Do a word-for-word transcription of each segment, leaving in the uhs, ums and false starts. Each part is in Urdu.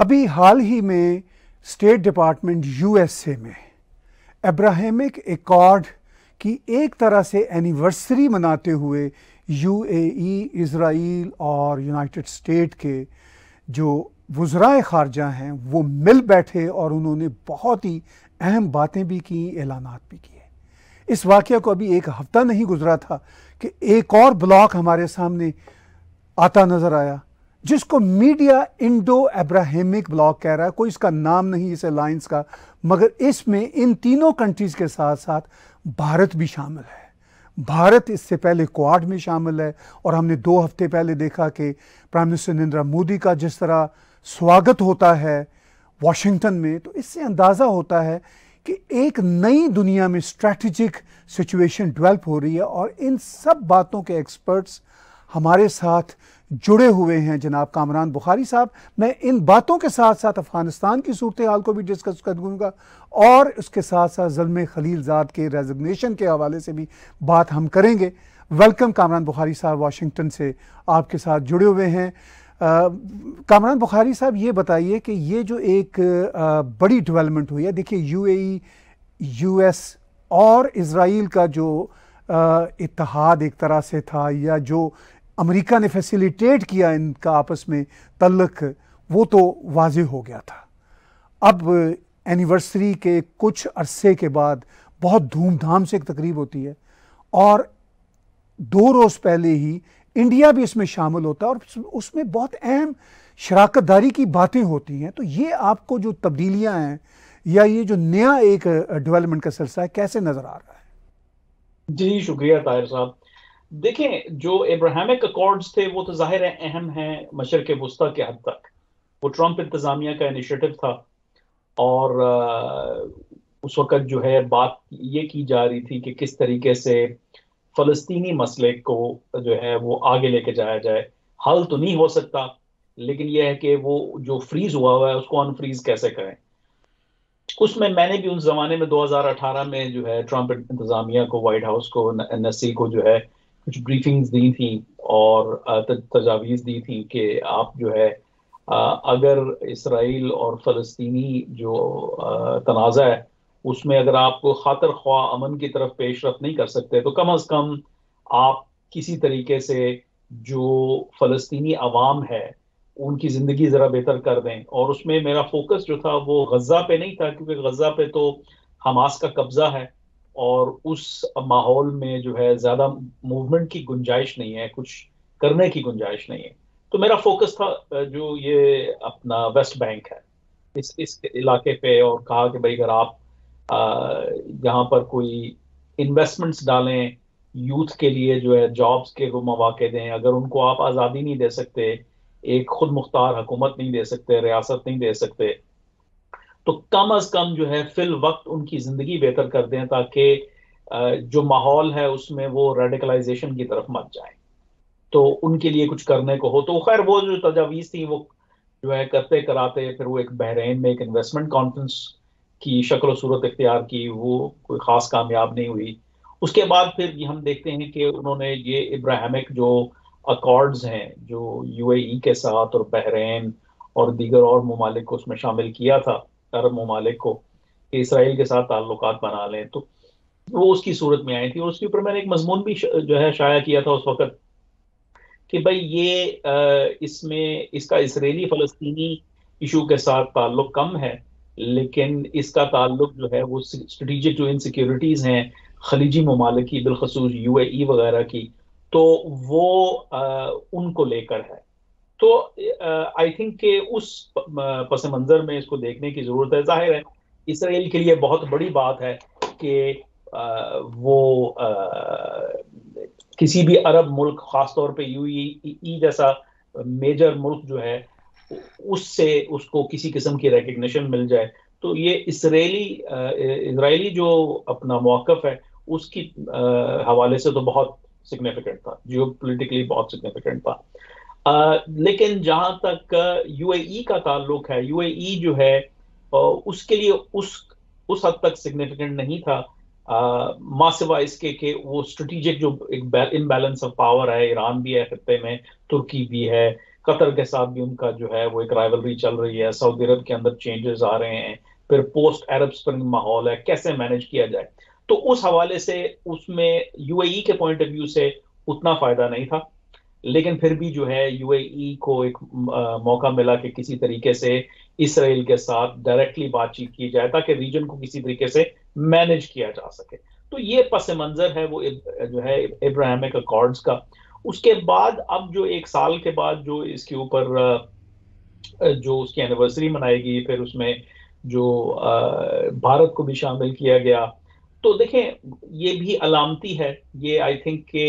ابھی حال ہی میں state department U S A میں ابراہیمک ایکارڈ کی ایک طرح سے اینیورسری مناتے ہوئے یو اے ای، اسرائیل اور یونائٹڈ اسٹیٹ کے جو وزرائے خارجہ ہیں وہ مل بیٹھے اور انہوں نے بہت ہی اہم باتیں بھی کی، اعلانات بھی کیے۔ اس واقعہ کو ابھی ایک ہفتہ نہیں گزرا تھا کہ ایک اور بلاک ہمارے سامنے آتا نظر آیا جس کو میڈیا انڈو ابراہیمک بلاک کہہ رہا ہے۔ کوئی اس کا نام نہیں اس الائنس کا، مگر اس میں ان تینوں کنٹریز کے ساتھ ساتھ بھارت بھی شامل ہے۔ بھارت اس سے پہلے کوآڈ میں شامل ہے، اور ہم نے دو ہفتے پہلے دیکھا کہ پرائم منسٹر نریندر مودی کا جس طرح سواگت ہوتا ہے واشنگٹن میں، تو اس سے اندازہ ہوتا ہے کہ ایک نئی دنیا میں اسٹریٹجک سچویشن ڈیولپ ہو رہی ہے، اور ان سب باتوں کے ایکسپرٹس ہمارے ساتھ جڑے ہوئے ہیں۔ جناب کامران بخاری صاحب، میں ان باتوں کے ساتھ ساتھ افغانستان کی صورتحال کو بھی ڈسکس کروں گا، اور اس کے ساتھ ساتھ زلمے خلیل زاد کے ریزگنیشن کے حوالے سے بھی بات ہم کریں گے۔ ویلکم کامران بخاری صاحب، واشنگٹن سے آپ کے ساتھ جڑے ہوئے ہیں۔ کامران بخاری صاحب، یہ بتائیے کہ یہ جو ایک بڑی ڈیولپمنٹ ہوئی ہے، دیکھیے U A E, U S اور اسرائیل کا جو اتحاد ایک طرح سے تھا، یا جو امریکہ نے فیسیلیٹیٹ کیا ان کا آپس میں تعلق، وہ تو واضح ہو گیا تھا۔ اب اینیورسری کے کچھ عرصے کے بعد بہت دھوم دھام سے ایک تقریب ہوتی ہے، اور دو روز پہلے ہی انڈیا بھی اس میں شامل ہوتا ہے، اور اس میں بہت اہم شراکت داری کی باتیں ہوتی ہیں۔ تو یہ آپ کو جو تبدیلیاں ہیں یا یہ جو نیا ایک ڈیولپمنٹ کا سلسلہ ہے، کیسے نظر آ رہا ہے؟ جی شکریہ طاہر صاحب۔ دیکھیں، جو ابراہیمک اکارڈز تھے وہ تو ظاہر ہے اہم ہیں مشرق وسطیٰ کے حد تک۔ وہ ٹرمپ انتظامیہ کا انیشیٹو تھا، اور اس وقت جو ہے بات یہ کی جا رہی تھی کہ کس طریقے سے فلسطینی مسئلے کو جو ہے وہ آگے لے کے جایا جائے۔ حل تو نہیں ہو سکتا، لیکن یہ ہے کہ وہ جو فریز ہوا ہوا ہے اس کو انفریز کیسے کریں۔ اس میں میں نے بھی اس زمانے میں دو ہزار اٹھارہ میں جو ہے ٹرمپ انتظامیہ کو، وائٹ ہاؤس کو، این ایس سی کو جو ہے کچھ بریفنگز دی تھیں اور تجاویز دی تھیں کہ آپ جو ہے اگر اسرائیل اور فلسطینی جو تنازع ہے اس میں اگر آپ کو خاطر خواہ امن کی طرف پیش رفت نہیں کر سکتے، تو کم از کم آپ کسی طریقے سے جو فلسطینی عوام ہے ان کی زندگی ذرا بہتر کر دیں۔ اور اس میں میرا فوکس جو تھا وہ غزہ پہ نہیں تھا، کیونکہ غزہ پہ تو حماس کا قبضہ ہے، اور اس ماحول میں جو ہے زیادہ موومنٹ کی گنجائش نہیں ہے، کچھ کرنے کی گنجائش نہیں ہے۔ تو میرا فوکس تھا جو یہ اپنا ویسٹ بینک ہے، اس اس علاقے پہ، اور کہا کہ بھائی اگر آپ یہاں پر کوئی انویسٹمنٹس ڈالیں، یوتھ کے لیے جو ہے جابز کے وہ مواقع دیں، اگر ان کو آپ آزادی نہیں دے سکتے، ایک خود مختار حکومت نہیں دے سکتے، ریاست نہیں دے سکتے، تو کم از کم جو ہے فی الوقت ان کی زندگی بہتر کر دیں، تاکہ جو ماحول ہے اس میں وہ ریڈیکلائزیشن کی طرف مت جائیں، تو ان کے لیے کچھ کرنے کو ہو۔ تو خیر وہ جو تجاویز تھی وہ جو ہے کرتے کراتے پھر وہ ایک بحرین میں ایک انویسٹمنٹ کانفرنس کی شکل و صورت اختیار کی، وہ کوئی خاص کامیاب نہیں ہوئی۔ اس کے بعد پھر ہم دیکھتے ہیں کہ انہوں نے یہ ابراہیمک جو اکارڈز ہیں جو یو اے ای کے ساتھ اور بحرین اور دیگر اور ممالک کو اس میں شامل کیا تھا، عرب ممالک کو، کہ اسرائیل کے ساتھ تعلقات بنا لیں، تو وہ اس کی صورت میں آئی تھی۔ اور اس کے اوپر میں نے ایک مضمون بھی جو ہے شائع کیا تھا اس وقت کہ بھائی یہ اس میں اس کا اسرائیلی فلسطینی ایشو کے ساتھ تعلق کم ہے، لیکن اس کا تعلق جو ہے وہ اسٹریٹجک جو انسیکیورٹیز ہیں خلیجی ممالک کی، بالخصوص یو اے ای وغیرہ کی، تو وہ ان کو لے کر ہے۔ تو آئی تھنک کہ اس پس منظر میں اس کو دیکھنے کی ضرورت ہے۔ ظاہر ہے اسرائیل کے لیے بہت بڑی بات ہے کہ وہ کسی بھی عرب ملک، خاص طور پہ یو اے ای جیسا میجر ملک جو ہے، اس سے اس کو کسی قسم کی ریکگنیشن مل جائے، تو یہ اسرائیلی اسرائیلی جو اپنا موقف ہے اس کی حوالے سے تو بہت سگنیفیکنٹ تھا، جیو پولیٹیکلی بہت سگنیفیکنٹ تھا۔ لیکن جہاں تک یو اے ای کا تعلق ہے، یو اے ای جو ہے اس کے لیے اس اس حد تک سگنیفیکنٹ نہیں تھا، ماں سوائے اس کے کہ وہ اسٹریٹجک جو ایک امبیلنس آف پاور ہے، ایران بھی ہے خطے میں، ترکی بھی ہے، قطر کے ساتھ بھی ان کا جو ہے وہ ایک رائیولری چل رہی ہے، سعودی عرب کے اندر چینجز آ رہے ہیں، پھر پوسٹ عرب اسپرنگ ماحول ہے، کیسے مینج کیا جائے. تو اس حوالے سے اس میں یو اے ای کے پوائنٹ آف ویو سے اتنا فائدہ نہیں تھا، لیکن پھر بھی جو ہے یو اے ای کو ایک موقع ملا کہ کسی طریقے سے اسرائیل کے ساتھ ڈائریکٹلی بات چیت کی جائے تاکہ ریجن کو کسی طریقے سے مینج کیا جا سکے. تو یہ پس منظر ہے وہ جو ہے ابراہیمک اکارڈز کا. اس کے بعد اب جو ایک سال کے بعد جو اس کے اوپر جو اس کی اینیورسری منائے گی، پھر اس میں جو بھارت کو بھی شامل کیا گیا، تو دیکھیں یہ بھی علامتی ہے. یہ آئی تھنک کہ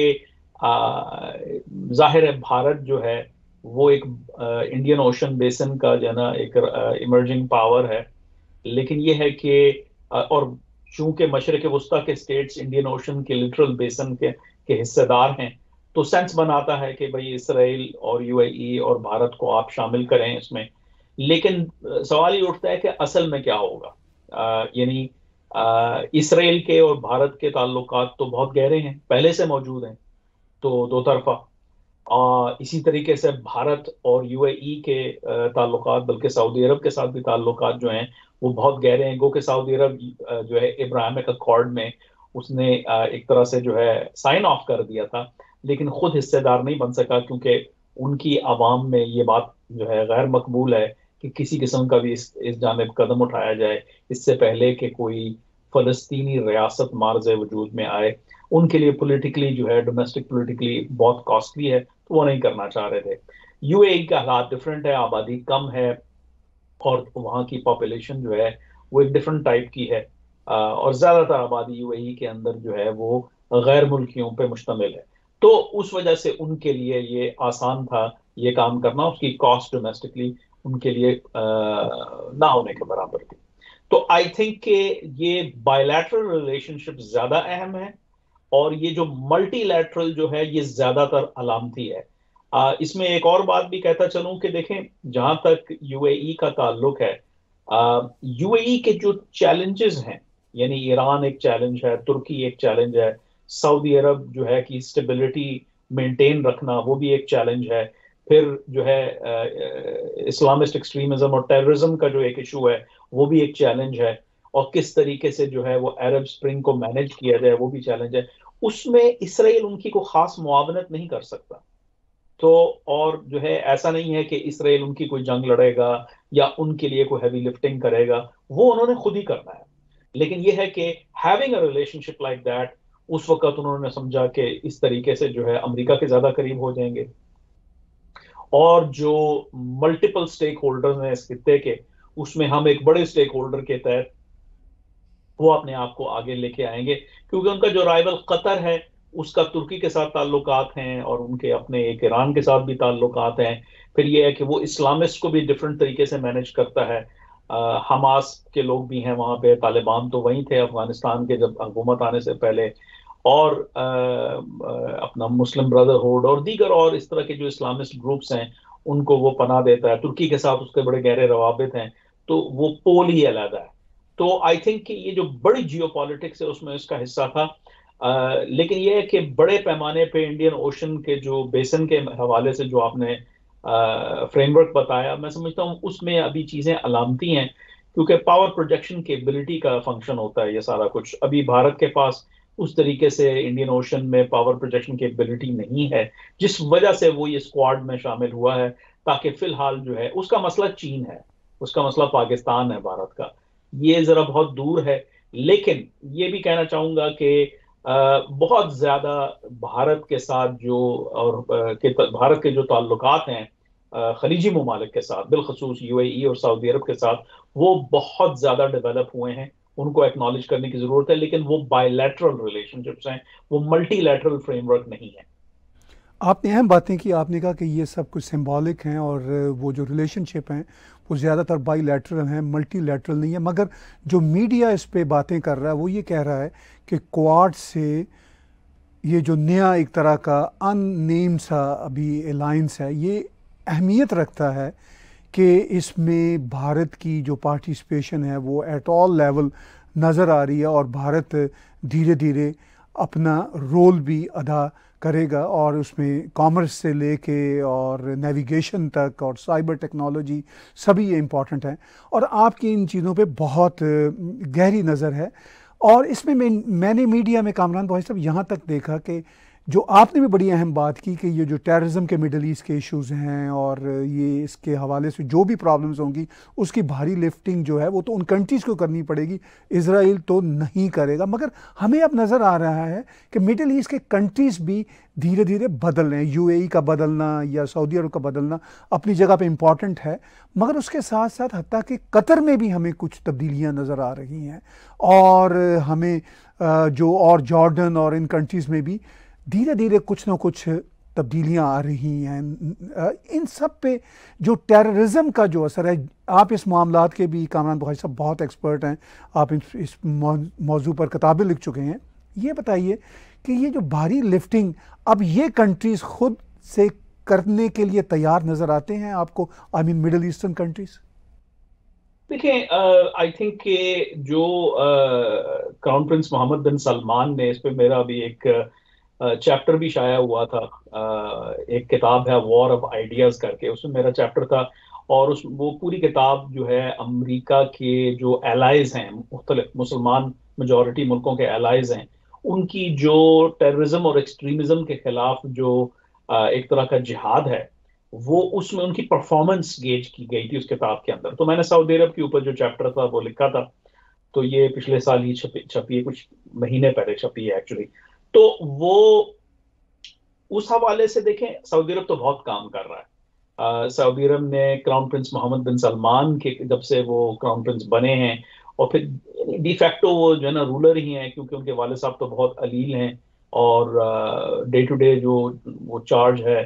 ظاہر ہے بھارت جو ہے وہ ایک انڈین اوشن بیسن کا جو ہے نا ایک ایمرجنگ پاور ہے، لیکن یہ ہے کہ اور چونکہ مشرق وسطیٰ کے اسٹیٹس انڈین اوشن کے لٹرل بیسن کے کے حصے دار ہیں، تو سینس بناتا ہے کہ بھئی اسرائیل اور یو اے ای اور بھارت کو آپ شامل کریں اس میں. لیکن سوال یہ اٹھتا ہے کہ اصل میں کیا ہوگا. آ, یعنی آ, اسرائیل کے اور بھارت کے تعلقات تو بہت گہرے ہیں، پہلے سے موجود ہیں، تو دو طرفہ. اسی طریقے سے بھارت اور یو اے ای کے تعلقات، بلکہ سعودی عرب کے ساتھ بھی تعلقات جو ہیں وہ بہت گہرے ہیں. گو کہ سعودی عرب جو ہے ابراہیمک اکارڈ میں اس نے ایک طرح سے جو ہے سائن آف کر دیا تھا، لیکن خود حصے دار نہیں بن سکا، کیونکہ ان کی عوام میں یہ بات جو ہے غیر مقبول ہے کہ کسی قسم کا بھی اس اس جانب قدم اٹھایا جائے اس سے پہلے کہ کوئی فلسطینی ریاست مارز وجود میں آئے. ان کے لیے پولیٹیکلی جو ہے ڈومیسٹک پولیٹیکلی بہت کاسٹلی ہے، تو وہ نہیں کرنا چاہ رہے تھے. یو اے ای کا حالات ڈفرینٹ ہے، آبادی کم ہے اور وہاں کی پاپولیشن جو ہے وہ ایک ڈفرینٹ ٹائپ کی ہے، اور زیادہ تر آبادی یو اے ای کے اندر جو ہے وہ غیر ملکیوں پہ مشتمل ہے. تو اس وجہ سے ان کے لیے یہ آسان تھا یہ کام کرنا، اس کی کاسٹ ڈومیسٹکلی ان کے لیے نہ ہونے کے برابر تھی. تو آئی تھنک کہ یہ بائی لیٹرل ریلیشن شپ زیادہ اہم ہے، اور یہ جو ملٹی لیٹرل جو ہے یہ زیادہ تر علامتی ہے. آ, اس میں ایک اور بات بھی کہتا چلوں کہ دیکھیں جہاں تک یو اے ای کا تعلق ہے، یو اے ای کے جو چیلنجز ہیں، یعنی ایران ایک چیلنج ہے، ترکی ایک چیلنج ہے، سعودی عرب جو ہے کہ اسٹیبلٹی مینٹین رکھنا وہ بھی ایک چیلنج ہے، پھر جو ہے اسلامسٹ ایکسٹریمزم اور ٹیررزم کا جو ایک ایشو ہے وہ بھی ایک چیلنج ہے، اور کس طریقے سے جو ہے وہ عرب اسپرنگ کو مینج کیا جائے وہ بھی چیلنج ہے. اس میں اسرائیل ان کی کوئی خاص معاونت نہیں کر سکتا. تو اور جو ہے ایسا نہیں ہے کہ اسرائیل ان کی کوئی جنگ لڑے گا یا ان کے لیے کوئی ہیوی لفٹنگ کرے گا، وہ انہوں نے خود ہی کرنا ہے. لیکن یہ ہے کہ having a relationship like that, اس وقت انہوں نے سمجھا کہ اس طریقے سے جو ہے امریکہ کے زیادہ قریب ہو جائیں گے، اور جو ملٹیپل سٹیک ہولڈرز ہیں اس خطے کے، اس میں ہم ایک بڑے سٹیک ہولڈر کے تحت وہ اپنے آپ کو آگے لے کے آئیں گے. کیونکہ ان کا جو رائیول قطر ہے اس کا ترکی کے ساتھ تعلقات ہیں، اور ان کے اپنے ایک ایران کے ساتھ بھی تعلقات ہیں. پھر یہ ہے کہ وہ اسلامسٹ کو بھی ڈفرینٹ طریقے سے مینج کرتا ہے. حماس کے لوگ بھی ہیں وہاں پہ، طالبان تو وہیں تھے افغانستان کے جب حکومت آنے سے پہلے، اور اپنا مسلم بردرہوڈ اور دیگر اور اس طرح کے جو اسلامسٹ گروپس ہیں ان کو وہ پناہ دیتا ہے. ترکی کے ساتھ اس کے بڑے گہرے روابط ہیں، تو وہ پول ہی علیحدہ ہے. تو آئی تھنک کہ یہ جو بڑی جیو پالیٹکس ہے اس میں اس کا حصہ تھا. آ, لیکن یہ ہے کہ بڑے پیمانے پہ انڈین اوشن کے جو بیسن کے حوالے سے جو آپ نے فریم ورک بتایا، میں سمجھتا ہوں اس میں ابھی چیزیں علامتی ہیں، کیونکہ پاور پروجیکشن کی ایبلٹی کا فنکشن ہوتا ہے یہ سارا کچھ. ابھی بھارت کے پاس اس طریقے سے انڈین اوشن میں پاور پروجیکشن کی ایبلٹی نہیں ہے، جس وجہ سے وہ یہ اسکواڈ میں شامل ہوا ہے. تاکہ فی الحال جو ہے اس کا مسئلہ چین ہے، اس کا مسئلہ پاکستان ہے بھارت کا، یہ ذرا بہت دور ہے. لیکن یہ بھی کہنا چاہوں گا کہ بہت زیادہ بھارت کے ساتھ جو اور بھارت کے جو تعلقات ہیں خلیجی ممالک کے ساتھ، بالخصوص یو اے ای اور سعودی عرب کے ساتھ، وہ بہت زیادہ ڈیولپ ہوئے ہیں. ان کو ایکنالج کرنے کی ضرورت ہے، لیکن وہ بائی لیٹرل ریلیشن شپس ہیں، وہ ملٹی لیٹرل فریم ورک نہیں ہے. آپ نے اہم باتیں کی. آپ نے کہا کہ یہ سب کچھ سمبولک ہیں، اور وہ جو ریلیشن شپ ہیں وہ زیادہ تر بائی لیٹرل ہیں، ملٹی لیٹرل نہیں ہے. مگر جو میڈیا اس پہ باتیں کر رہا ہے وہ یہ کہہ رہا ہے کہ کوارڈ سے یہ جو نیا ایک طرح کا ان نیم سا ابھی الائنس ہے، یہ اہمیت رکھتا ہے کہ اس میں بھارت کی جو پارٹیسپیشن ہے وہ ایٹ آل لیول نظر آ رہی ہے، اور بھارت دھیرے دھیرے اپنا رول بھی ادا کرے گا، اور اس میں کامرس سے لے کے اور نیویگیشن تک اور سائبر ٹیکنالوجی سبھی یہ امپورٹنٹ ہیں، اور آپ کی ان چیزوں پہ بہت گہری نظر ہے۔ اور اس میں میں میں نے میڈیا میں کامران بھائی صاحب یہاں تک دیکھا کہ جو آپ نے بھی بڑی اہم بات کی کہ یہ جو ٹیررزم کے مڈل ایسٹ کے ایشوز ہیں اور یہ اس کے حوالے سے جو بھی پرابلمز ہوں گی اس کی بھاری لفٹنگ جو ہے وہ تو ان کنٹریز کو کرنی پڑے گی، اسرائیل تو نہیں کرے گا۔ مگر ہمیں اب نظر آ رہا ہے کہ مڈل ایسٹ کے کنٹریز بھی دھیرے دھیرے بدل رہے ہیں۔ یو اے ای کا بدلنا یا سعودی عرب کا بدلنا اپنی جگہ پہ امپورٹنٹ ہے، مگر اس کے ساتھ ساتھ حتیٰ کہ قطر میں بھی ہمیں کچھ تبدیلیاں نظر آ رہی ہیں، اور ہمیں جو اور جارڈن اور ان کنٹریز میں بھی دھیرے دھیرے کچھ نہ کچھ تبدیلیاں آ رہی ہیں۔ ان سب پہ جو ٹیررزم کا جو اثر ہے، آپ اس معاملات کے بھی کامران بخاری صاحب بہت ایکسپرٹ ہیں، آپ اس موضوع پر کتابیں لکھ چکے ہیں، یہ بتائیے کہ یہ جو بھاری لفٹنگ اب یہ کنٹریز خود سے کرنے کے لیے تیار نظر آتے ہیں آپ کو، I mean Middle Eastern countries? دیکھیں آئی تھنک کہ جو crown prince Mohammed bin Salman نے، اس پہ میرا بھی ایک چیپٹر بھی شائع ہوا تھا، ایک کتاب ہے وار آف آئیڈیاز کر کے، اس میں میرا چیپٹر تھا، اور اس وہ پوری کتاب جو ہے امریکہ کے جو ایلائز ہیں، مختلف مسلمان میجورٹی ملکوں کے ایلائز ہیں، ان کی جو ٹیررزم اور ایکسٹریمزم کے خلاف جو ایک طرح کا جہاد ہے، وہ اس میں ان کی پرفارمنس گیج کی گئی تھی اس کتاب کے اندر۔ تو میں نے سعودی عرب کے اوپر جو چیپٹر تھا وہ لکھا تھا، تو یہ پچھلے سال ہی چھپی چھپی ہے، کچھ مہینے پہلے چھپی ہے ایکچولی۔ تو وہ اس حوالے سے دیکھیں سعودی عرب تو بہت کام کر رہا ہے۔ سعودی عرب نے crown prince Mohammed bin Salman کے جب سے وہ کراؤن پرنس بنے ہیں، اور پھر ڈی فیکٹو وہ جو ہے نا رولر ہی ہیں، کیونکہ ان کے والد صاحب تو بہت علیل ہیں، اور ڈے ٹو ڈے جو وہ چارج ہے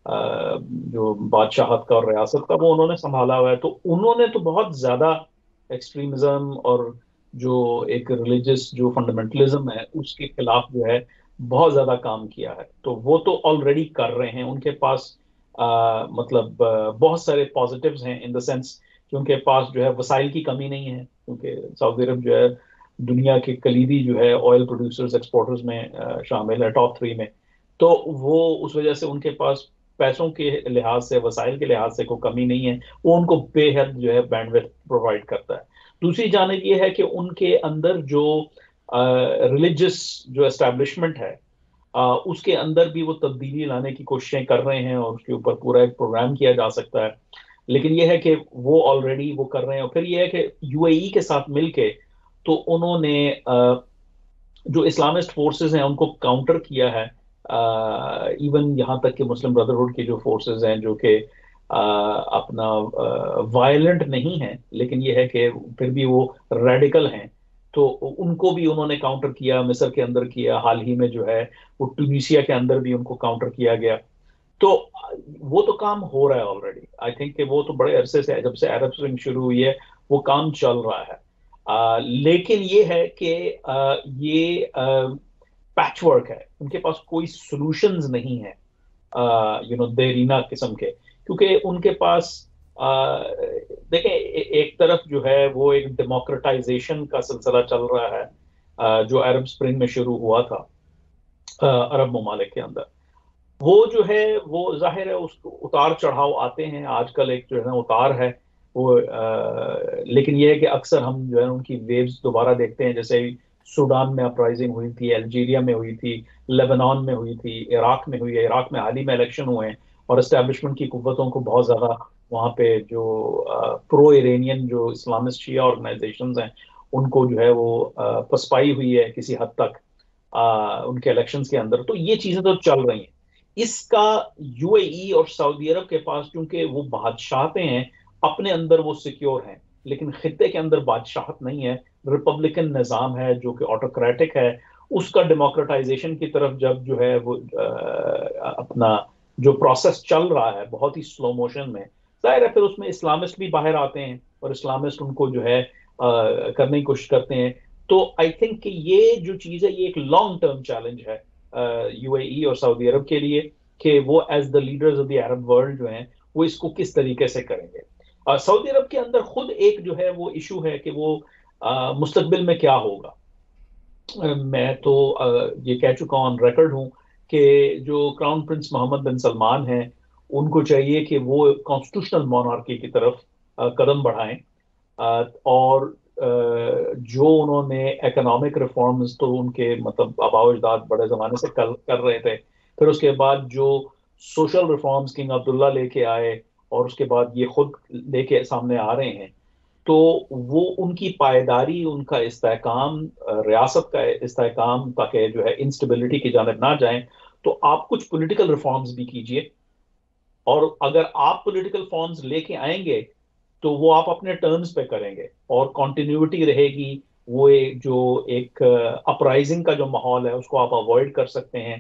جو بادشاہت کا اور ریاست کا، وہ انہوں نے سنبھالا ہوا ہے۔ تو انہوں نے تو بہت زیادہ ایکسٹریمزم اور جو ایک ریلیجس جو فنڈامنٹلزم ہے اس کے خلاف جو ہے بہت زیادہ کام کیا ہے۔ تو وہ تو آلریڈی کر رہے ہیں، ان کے پاس آ, مطلب آ, بہت سارے پازیٹیوز ہیں، ان دا سینس کہ ان کے پاس جو ہے وسائل کی کمی نہیں ہے، کیونکہ سعودی عرب جو ہے دنیا کے کلیدی جو ہے آئل پروڈیوسرز ایکسپورٹرز میں شامل ہے، ٹاپ تھری میں۔ تو وہ اس وجہ سے ان کے پاس پیسوں کے لحاظ سے، وسائل کے لحاظ سے کوئی کمی نہیں ہے، وہ ان کو بے حد جو ہے بینڈ ویڈتھ پرووائڈ کرتا ہے۔ دوسری جانب یہ ہے کہ ان کے اندر جو ریلیجس جو اسٹیبلشمنٹ ہے، اس کے اندر بھی وہ تبدیلی لانے کی کوششیں کر رہے ہیں، اور اس کے اوپر پورا ایک پروگرام کیا جا سکتا ہے۔ لیکن یہ ہے کہ وہ آلریڈی وہ کر رہے ہیں، اور پھر یہ ہے کہ یو اے ای کے ساتھ مل کے تو انہوں نے جو اسلامسٹ فورسز ہیں ان کو کاؤنٹر کیا ہے، ایون یہاں تک کہ مسلم بردرہڈ کی جو فورسز ہیں جو کہ اپنا وائلنٹ نہیں ہیں، لیکن یہ ہے کہ پھر بھی وہ ریڈیکل ہیں، تو ان کو بھی انہوں نے کاؤنٹر کیا، مصر کے اندر کیا، حال ہی میں جو ہے وہ ٹونیشیا کے اندر بھی ان کو کاؤنٹر کیا گیا۔ تو وہ تو کام ہو رہا ہے آلریڈی، آئی تھنک کہ وہ تو بڑے عرصے سے جب سے عرب اسپرنگ شروع ہوئی ہے وہ کام چل رہا ہے۔ آ, لیکن یہ ہے کہ آ, یہ پیچ ورک ہے، ان کے پاس کوئی سولوشنز نہیں ہے یو نو دیرینہ قسم کے، کیونکہ ان کے پاس دیکھیں ایک طرف جو ہے وہ ایک ڈیموکریٹائزیشن کا سلسلہ چل رہا ہے جو عرب اسپرنگ میں شروع ہوا تھا عرب ممالک کے اندر، وہ جو ہے وہ ظاہر ہے اس اتار چڑھاؤ آتے ہیں، آج کل ایک جو ہے نا اتار ہے وہ، لیکن یہ ہے کہ اکثر ہم جو ہے ان کی ویوز دوبارہ دیکھتے ہیں، جیسے سوڈان میں اپرائزنگ ہوئی تھی، الجیریا میں ہوئی تھی، لیبنان میں ہوئی تھی، عراق میں ہوئی ہے، عراق میں حال ہی میں الیکشن ہوئے ہیں، اور اسٹیبلشمنٹ کی قوتوں کو بہت زیادہ وہاں پہ جو پرو ایرینین جو اسلامسٹ شیعہ آرگنائزیشنز ہیں ان کو جو ہے وہ پسپائی ہوئی ہے کسی حد تک ان کے الیکشنز کے اندر۔ تو یہ چیزیں تو چل رہی ہیں، اس کا یو اے ای اور سعودی عرب کے پاس چونکہ وہ بادشاہتیں ہیں اپنے اندر وہ سیکیور ہیں، لیکن خطے کے اندر بادشاہت نہیں ہے، ریپبلکن نظام ہے جو کہ آٹوکریٹک ہے، اس کا ڈیموکریٹائزیشن کی طرف جب جو ہے وہ اپنا جو پروسیس چل رہا ہے بہت ہی سلو موشن میں، ظاہر ہے پھر اس میں اسلامسٹ بھی باہر آتے ہیں اور اسلامسٹ ان کو جو ہے کرنے کی کوشش کرتے ہیں۔ تو آئی تھنک کہ یہ جو چیز ہے یہ ایک لانگ ٹرم چیلنج ہے یو اے ای اور سعودی عرب کے لیے، کہ وہ as the leaders of the Arab world جو ہیں وہ اس کو کس طریقے سے کریں گے۔ سعودی عرب کے اندر خود ایک جو ہے وہ ایشو ہے کہ وہ مستقبل میں کیا ہوگا۔ میں تو یہ کہہ چکا ہوں آن ریکارڈ ہوں کہ جو crown prince Mohammed bin Salman ہیں ان کو چاہیے کہ وہ کانسٹیٹیوشنل مونارکی کی طرف قدم بڑھائیں، اور جو انہوں نے اکنامک ریفارمز تو ان کے مطلب آباء و اجداد بڑے زمانے سے کر رہے تھے، پھر اس کے بعد جو سوشل ریفارمز کنگ عبداللہ لے کے آئے اور اس کے بعد یہ خود لے کے سامنے آ رہے ہیں، تو وہ ان کی پائیداری، ان کا استحکام، ریاست کا استحکام، تاکہ جو ہے انسٹیبلٹی کی جانب نہ جائیں، تو آپ کچھ پولیٹیکل ریفارمز بھی کیجئے، اور اگر آپ پولیٹیکل فارمز لے کے آئیں گے تو وہ آپ اپنے ٹرمز پہ کریں گے اور کنٹینیوٹی رہے گی، وہ جو ایک اپرائزنگ کا جو ماحول ہے اس کو آپ اوائڈ کر سکتے ہیں،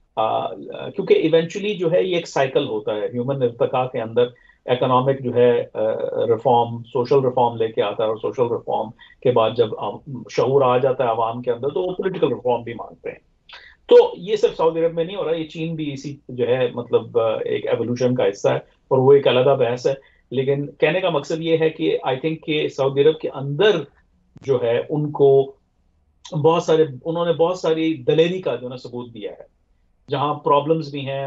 کیونکہ ایونچولی جو ہے یہ ایک سائیکل ہوتا ہے ہیومن ارتقاء کے اندر، اکنامک جو ہے ریفارم، سوشل ریفارم لے کے آتا ہے، اور سوشل ریفارم کے بعد جب شعور آ جاتا ہے عوام کے اندر تو وہ پولیٹیکل ریفارم بھی مانگتے ہیں۔ تو یہ صرف سعودی عرب میں نہیں ہو رہا، یہ چین بھی اسی جو ہے مطلب ایک ایوولوشن کا حصہ ہے، اور وہ ایک علیحدہ بحث ہے، لیکن کہنے کا مقصد یہ ہے کہ آئی تھنک کہ سعودی عرب کے اندر جو ہے ان کو بہت سارے انہوں نے بہت ساری دلیری کا جو ہے ثبوت دیا ہے، جہاں پرابلمز بھی ہیں،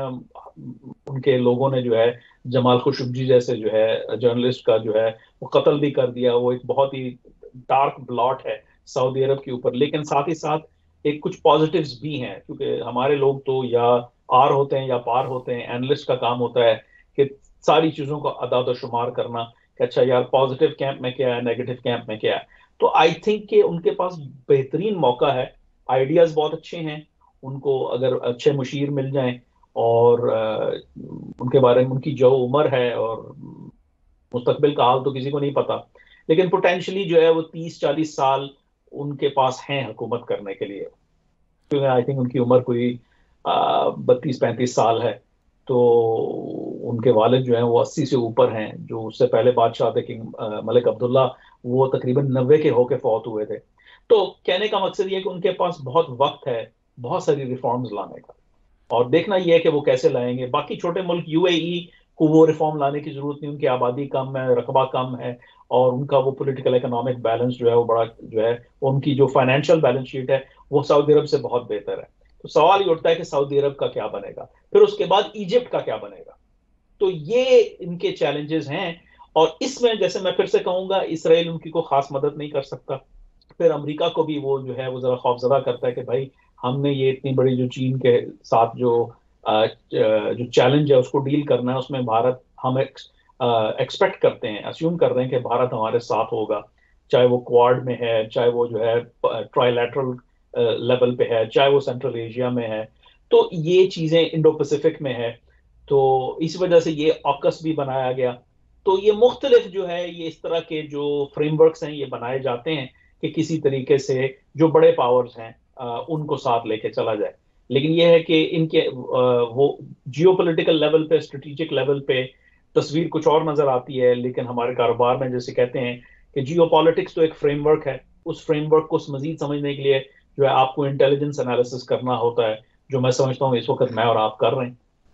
ان کے لوگوں نے جو ہے جمال خشوگی جیسے جو ہے جرنلسٹ کا جو ہے وہ قتل بھی کر دیا، وہ ایک بہت ہی ڈارک بلاٹ ہے سعودی عرب کے اوپر، لیکن ساتھ ہی ساتھ ایک کچھ پازیٹیوز بھی ہیں، کیونکہ ہمارے لوگ تو یا آر ہوتے ہیں یا پار ہوتے ہیں، اینالسٹ کا کام ہوتا ہے کہ ساری چیزوں کو اعداد و شمار کرنا کہ اچھا یار پازیٹیو کیمپ میں کیا ہے، نیگیٹو کیمپ میں کیا ہے، تو آئی تھنک کہ ان کے پاس بہترین موقع ہے، آئیڈیاز بہت اچھے ہیں، ان کو اگر اچھے مشیر مل جائیں اور ان کے بارے میں ان کی جو عمر ہے، اور مستقبل کا حال تو کسی کو نہیں پتا، لیکن پوٹینشلی جو ہے وہ تیس چالیس سال ان کے پاس ہیں حکومت کرنے کے لیے، کیونکہ آئی تھنک ان کی عمر کوئی بتیس پینتیس سال ہے، تو ان کے والد جو ہیں وہ اسی سے اوپر ہیں، جو اس سے پہلے بادشاہ تھے کنگ ملک عبداللہ، وہ تقریباً نوے کے ہو کے فوت ہوئے تھے، تو کہنے کا مقصد یہ ہے کہ ان کے پاس بہت وقت ہے بہت ساری ریفارمز لانے کا، اور دیکھنا یہ ہے کہ وہ کیسے لائیں گے۔ باقی چھوٹے ملک یو اے ای کو وہ ریفارم لانے کی ضرورت نہیں، ان کی آبادی کم ہے، رقبہ کم ہے، اور ان کا وہ پولیٹیکل اکنامک بیلنس جو ہے وہ بڑا جو ہے، ان کی جو فائنینشیل بیلنس شیٹ ہے وہ سعودی عرب سے بہت بہتر ہے، تو سوال یہ اٹھتا ہے کہ سعودی عرب کا کیا بنے گا، پھر اس کے بعد ایجپٹ کا کیا بنے گا، تو یہ ان کے چیلنجز ہیں، اور اس میں جیسے میں پھر سے کہوں گا اسرائیل ان کی کوئی خاص مدد نہیں کر سکتا، پھر امریکہ کو بھی وہ جو ہے وہ ذرا خوفزدہ کرتا ہے کہ بھائی ہم نے یہ اتنی بڑی جو چین کے ساتھ جو جو چیلنج ہے اس کو ڈیل کرنا ہے، اس میں بھارت ہم ایکسپیکٹ کرتے ہیں، اسیوم کر رہے ہیں کہ بھارت ہمارے ساتھ ہوگا، چاہے وہ کوارڈ میں ہے، چاہے وہ جو ہے ٹرائی لیٹرل لیول پہ ہے، چاہے وہ سینٹرل ایشیا میں ہے، تو یہ چیزیں انڈو پیسفک میں ہے، تو اس وجہ سے یہ آکس بھی بنایا گیا، تو یہ مختلف جو ہے یہ اس طرح کے جو فریم ورکس ہیں یہ بنائے جاتے ہیں کہ کسی طریقے سے جو بڑے پاورز ہیں ان کو ساتھ لے کے چلا جائے، لیکن یہ ہے کہ ان کے وہ جیو پولیٹیکل لیول پہ، اسٹریٹجک لیول پہ تصویر کچھ اور نظر آتی ہے، لیکن ہمارے کاروبار میں جیسے کہتے ہیں کہ جیو پالیٹکس تو ایک فریم ورک ہے، اس فریم ورک کو مزید سمجھنے کے لیے جو ہے آپ کو انٹیلیجنس انالیسس کرنا ہوتا ہے، جو میں سمجھتا ہوں اس وقت میں اور آپ کر رہے ہیں۔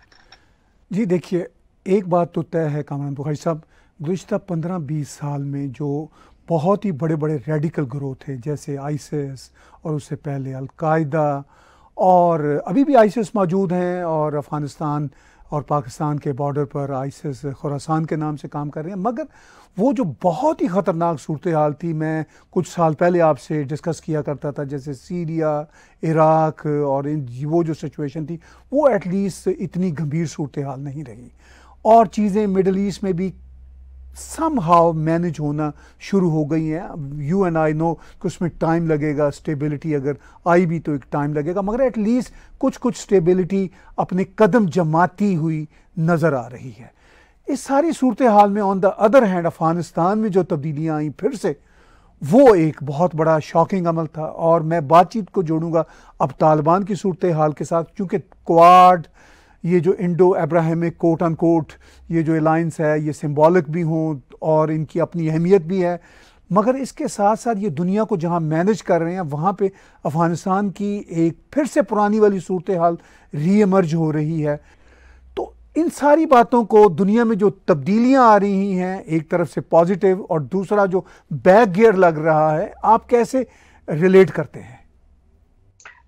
جی دیکھیے، ایک بات تو طے ہے کامران بخاری صاحب، گزشتہ پندرہ بیس سال میں جو بہت ہی بڑے بڑے ریڈیکل گروہ تھے، جیسے آئیسس اور اس سے پہلے القاعدہ، اور ابھی بھی آئیسس موجود ہیں، اور افغانستان اور پاکستان کے بارڈر پر آئیسس خراسان کے نام سے کام کر رہے ہیں، مگر وہ جو بہت ہی خطرناک صورتحال تھی، میں کچھ سال پہلے آپ سے ڈسکس کیا کرتا تھا، جیسے سیریا، عراق، اور وہ جو سچویشن تھی وہ ایٹ لیسٹ اتنی گمبھیر صورتحال نہیں رہی، اور چیزیں مڈل ایسٹ میں بھی سم ہاؤ مینج ہونا شروع ہو گئی ہیں۔ یو اینڈ آئی نو کہ اس میں ٹائم لگے گا، اسٹیبلٹی اگر آئی بھی تو ایک ٹائم لگے گا، مگر ایٹ لیسٹ کچھ کچھ اسٹیبلٹی اپنے قدم جماتی ہوئی نظر آ رہی ہے۔ اس ساری صورتحال میں on the other hand Afghanistan میں جو تبدیلیاں آئیں پھر سے، وہ ایک بہت بڑا شاکنگ عمل تھا، اور میں بات چیت کو جوڑوں گا اب طالبان کی صورتحال کے ساتھ، چونکہ کوارڈ، یہ جو انڈو ابراہیمک کوٹ ان کوٹ یہ جو الائنس ہے، یہ سمبولک بھی ہوں اور ان کی اپنی اہمیت بھی ہے، مگر اس کے ساتھ ساتھ یہ دنیا کو جہاں مینج کر رہے ہیں وہاں پہ افغانستان کی ایک پھر سے پرانی والی صورتحال ری ایمرج ہو رہی ہے۔ تو ان ساری باتوں کو، دنیا میں جو تبدیلیاں آ رہی ہیں، ایک طرف سے پازیٹیو اور دوسرا جو بیک گیئر لگ رہا ہے، آپ کیسے ریلیٹ کرتے ہیں؟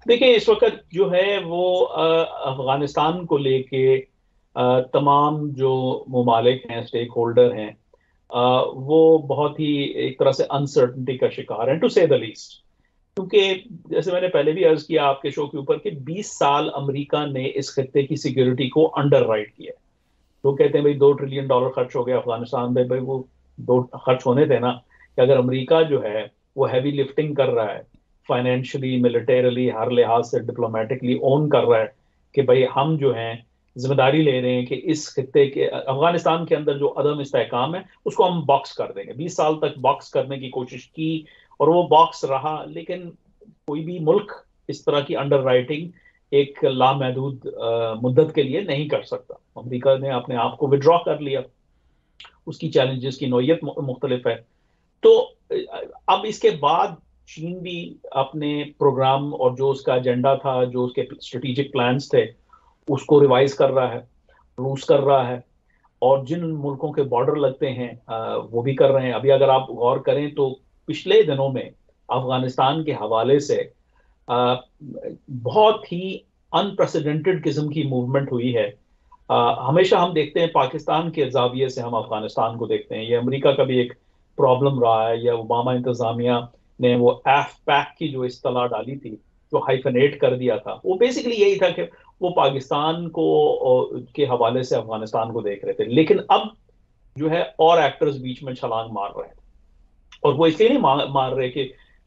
دیکھیں اس وقت جو ہے وہ افغانستان کو لے کے تمام جو ممالک ہیں، اسٹیک ہولڈر ہیں، وہ بہت ہی ایک طرح سے انسرٹنٹی کا شکار ہیں، ٹو سے دا لیسٹ. کیونکہ جیسے میں نے پہلے بھی عرض کیا آپ کے شو کے اوپر کہ بیس سال امریکہ نے اس خطے کی سیکیورٹی کو انڈر رائٹ کیا. لوگ کہتے ہیں بھائی دو ٹریلین ڈالر خرچ ہو گیا افغانستان میں، بھائی وہ دو خرچ ہونے تھے نا. کہ اگر امریکہ جو ہے وہ ہیوی لفٹنگ کر رہا ہے، فائنینشلی، ملٹریلی، ہر لحاظ سے ڈپلومیٹکلی اون کر رہا ہے کہ بھائی ہم جو ہیں ذمہ داری لے رہے ہیں کہ اس خطے کے افغانستان کے اندر جو عدم استحکام ہے اس کو ہم باکس کر دیں گے. بیس سال تک باکس کرنے کی کوشش کی اور وہ باکس رہا، لیکن کوئی بھی ملک اس طرح کی انڈر رائٹنگ ایک لامحدود مدت کے لیے نہیں کر سکتا. امریکہ نے اپنے آپ کو وڈرا کر لیا، اس کی چیلنجز کی نوعیت مختلف ہے. تو اب اس کے بعد چین بھی اپنے پروگرام اور جو اس کا ایجنڈا تھا، جو اس کے اسٹریٹجک پلانز تھے، اس کو ریوائز کر رہا ہے. روس کر رہا ہے، اور جن ملکوں کے بارڈر لگتے ہیں وہ بھی کر رہے ہیں. ابھی اگر آپ غور کریں تو پچھلے دنوں میں افغانستان کے حوالے سے بہت ہی انپریسیڈنٹڈ قسم کی موومنٹ ہوئی ہے. ہمیشہ ہم دیکھتے ہیں پاکستان کے زاویے سے ہم افغانستان کو دیکھتے ہیں. یہ امریکہ کا بھی ایک پرابلم رہا ہے. یا اوباما انتظامیہ نے وہ ایف پیک کی جو اصطلاح ڈالی تھی، جو ہائفنیٹ کر دیا تھا، وہ بیسیکلی یہی تھا کہ وہ پاکستان کو کے حوالے سے افغانستان کو دیکھ رہے تھے. لیکن اب جو ہے اور ایکٹرز بیچ میں چھلانگ مار رہے ہیں، اور وہ اس لیے نہیں مار رہے کہ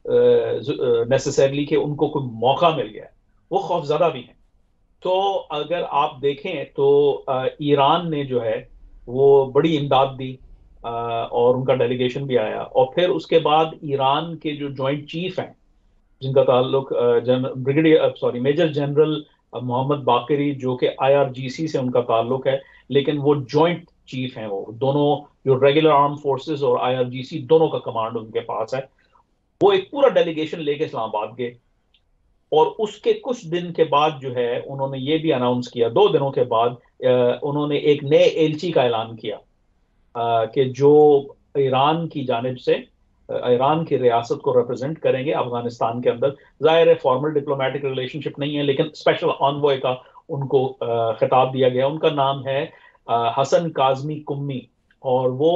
نیسیسرلی کہ ان کو کوئی موقع مل گیا ہے، وہ خوفزدہ بھی ہیں. تو اگر آپ دیکھیں تو ایران نے جو ہے وہ بڑی امداد دی، اور ان کا ڈیلیگیشن بھی آیا. اور پھر اس کے بعد ایران کے جو جوائنٹ چیف ہیں، جن کا تعلق brigadier sorry major general Mohammad Bagheri, جو کہ آئی آر جی سی سے ان کا تعلق ہے، لیکن وہ جوائنٹ چیف ہیں. وہ دونوں جو ریگولر آرم فورسز اور آئی آر جی سی دونوں کا کمانڈ ان کے پاس ہے. وہ ایک پورا ڈیلیگیشن لے کے اسلام آباد گئے، اور اس کے کچھ دن کے بعد جو ہے انہوں نے یہ بھی اناؤنس کیا، دو دنوں کے بعد انہوں نے ایک نئے ایلچی کا اعلان کیا کہ جو ایران کی جانب سے ایران کی ریاست کو ریپرزینٹ کریں گے افغانستان کے اندر. ظاہر ہے فارمل ڈپلومیٹک ریلیشن شپ نہیں ہے، لیکن اسپیشل انوائے کا ان کو خطاب دیا گیا. ان کا نام ہے حسن کاظمی کمی، اور وہ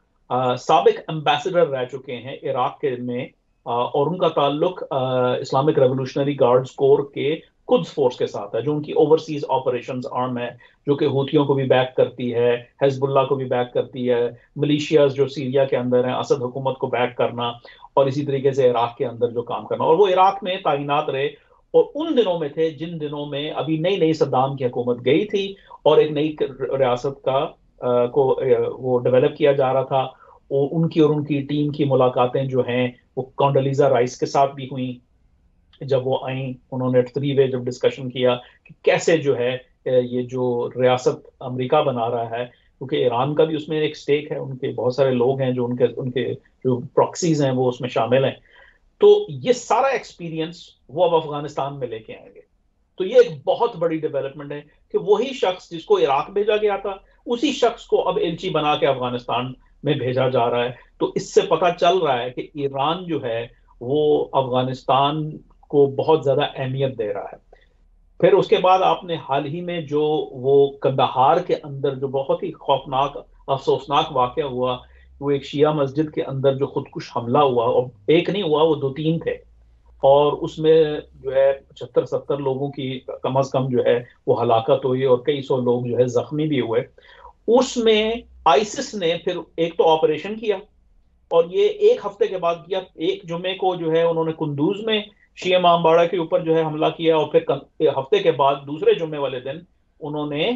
سابق امبیسڈر رہ چکے ہیں عراق کے میں، اور ان کا تعلق اسلامک ریولوشنری گارڈز کور کے قدس فورس کے ساتھ ہے، جو ان کی اوورسیز آپریشنز آرم ہے، جو کہ ہوتھیوں کو بھی بیک کرتی ہے، حزب اللہ کو بھی بیک کرتی ہے، ملیشیاز جو سیریا کے اندر ہیں، اسد حکومت کو بیک کرنا، اور اسی طریقے سے عراق کے اندر جو کام کرنا. اور وہ عراق میں تعینات رہے، اور ان دنوں میں تھے جن دنوں میں ابھی نئی نئی صدام کی حکومت گئی تھی، اور ایک نئی ریاست کا کو وہ ڈیولپ کیا جا رہا تھا. اور ان کی اور ان کی ٹیم کی ملاقاتیں جو ہیں وہ کونڈولیزا رائس کے ساتھ بھی ہوئیں. جب وہ آئیں انہوں نے تھری وے جب ڈسکشن کیا کہ کیسے جو ہے یہ جو ریاست امریکہ بنا رہا ہے، کیونکہ ایران کا بھی اس میں ایک سٹیک ہے، ان کے بہت سارے لوگ ہیں جو ان کے ان کے جو پراکسیز ہیں وہ اس میں شامل ہیں. تو یہ سارا ایکسپیرینس وہ اب افغانستان میں لے کے آئیں گے. تو یہ ایک بہت بڑی ڈیولپمنٹ ہے کہ وہی شخص جس کو عراق بھیجا گیا تھا، اسی شخص کو اب ایلچی بنا کے افغانستان میں بھیجا جا رہا ہے. تو اس سے پتہ چل رہا ہے کہ ایران جو ہے وہ افغانستان کو بہت زیادہ اہمیت دے رہا ہے. پھر اس کے بعد آپ نے حال ہی میں جو وہ کندہار کے اندر جو بہت ہی خوفناک افسوسناک واقعہ ہوا، وہ ایک شیعہ مسجد کے اندر جو خودکش حملہ ہوا، اور ایک نہیں ہوا، وہ دو تین تھے، اور اس میں جو ہے پچہتر ستر لوگوں کی کم از کم جو ہے وہ ہلاکت ہوئی، اور کئی سو لوگ جو ہے زخمی بھی ہوئے. اس میں آئیسس نے پھر ایک تو آپریشن کیا، اور یہ ایک ہفتے کے بعد کیا. ایک جمعے کو جو ہے انہوں نے کندوز میں شیعہ امام باڑہ کے اوپر جو ہے حملہ کیا، اور پھر ہفتے کے بعد دوسرے جمعے والے دن انہوں نے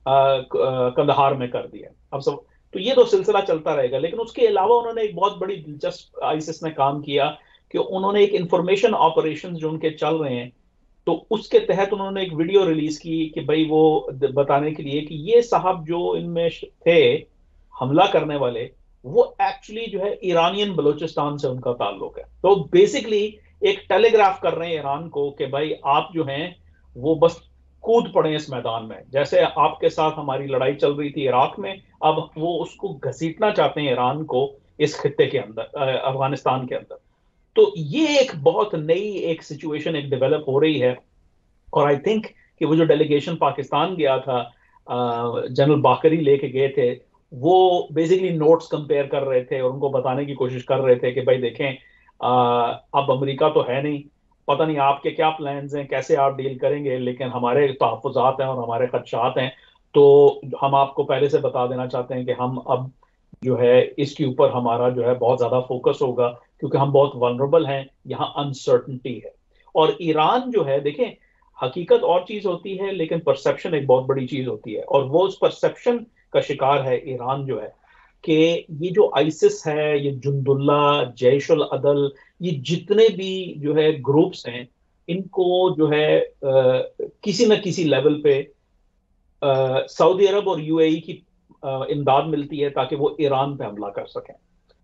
کندہار میں کر دیا. اب سب تو یہ تو سلسلہ چلتا رہے گا. لیکن اس کے علاوہ انہوں نے ایک بہت بڑی دلچسپ آئیسس نے کام کیا کہ انہوں نے ایک انفارمیشن آپریشن جو ان کے چل رہے ہیں، تو اس کے تحت انہوں نے ایک ویڈیو ریلیز کی کہ بھئی وہ بتانے کے لیے کہ یہ صاحب جو ان میں تھے حملہ کرنے والے، وہ ایکچولی جو ہے ایرانین بلوچستان سے ان کا تعلق ہے. تو بیسکلی ایک ٹیلی گراف کر رہے ہیں ایران کو کہ بھائی آپ جو ہیں وہ بس کود پڑے اس میدان میں. جیسے آپ کے ساتھ ہماری لڑائی چل رہی تھی عراق میں، اب وہ اس کو گھسیٹنا چاہتے ہیں ایران کو اس خطے کے اندر، افغانستان کے اندر. تو یہ ایک بہت نئی ایک سچویشن ایک ڈیولپ ہو رہی ہے. اور آئی تھنک کہ وہ جو ڈیلیگیشن پاکستان گیا تھا, جنرل باقری لے کے گئے تھے, وہ بیسیکلی نوٹس کمپیئر کر رہے تھے اور ان کو بتانے کی کوشش کر رہے تھے کہ بھائی دیکھیں اب امریکہ تو ہے نہیں, پتہ نہیں آپ کے کیا پلانز ہیں, کیسے آپ ڈیل کریں گے, لیکن ہمارے تحفظات ہیں اور ہمارے خدشات ہیں, تو ہم آپ کو پہلے سے بتا دینا چاہتے ہیں کہ ہم اب جو ہے اس کے اوپر ہمارا جو ہے بہت زیادہ فوکس ہوگا, کیونکہ ہم بہت ولنریبل ہیں, یہاں انسرٹنٹی ہے. اور ایران جو ہے دیکھیں حقیقت اور چیز ہوتی ہے لیکن پرسپشن ایک بہت بڑی چیز ہوتی ہے, اور وہ اس پرسپشن کا شکار ہے ایران جو ہے کہ یہ جو آئسس ہے, یہ جند اللہ, جیش العدل, یہ جتنے بھی جو ہے گروپس ہیں, ان کو جو ہے کسی نہ کسی لیول پہ سعودی عرب اور یو اے ای کی امداد ملتی ہے تاکہ وہ ایران پہ حملہ کر سکیں.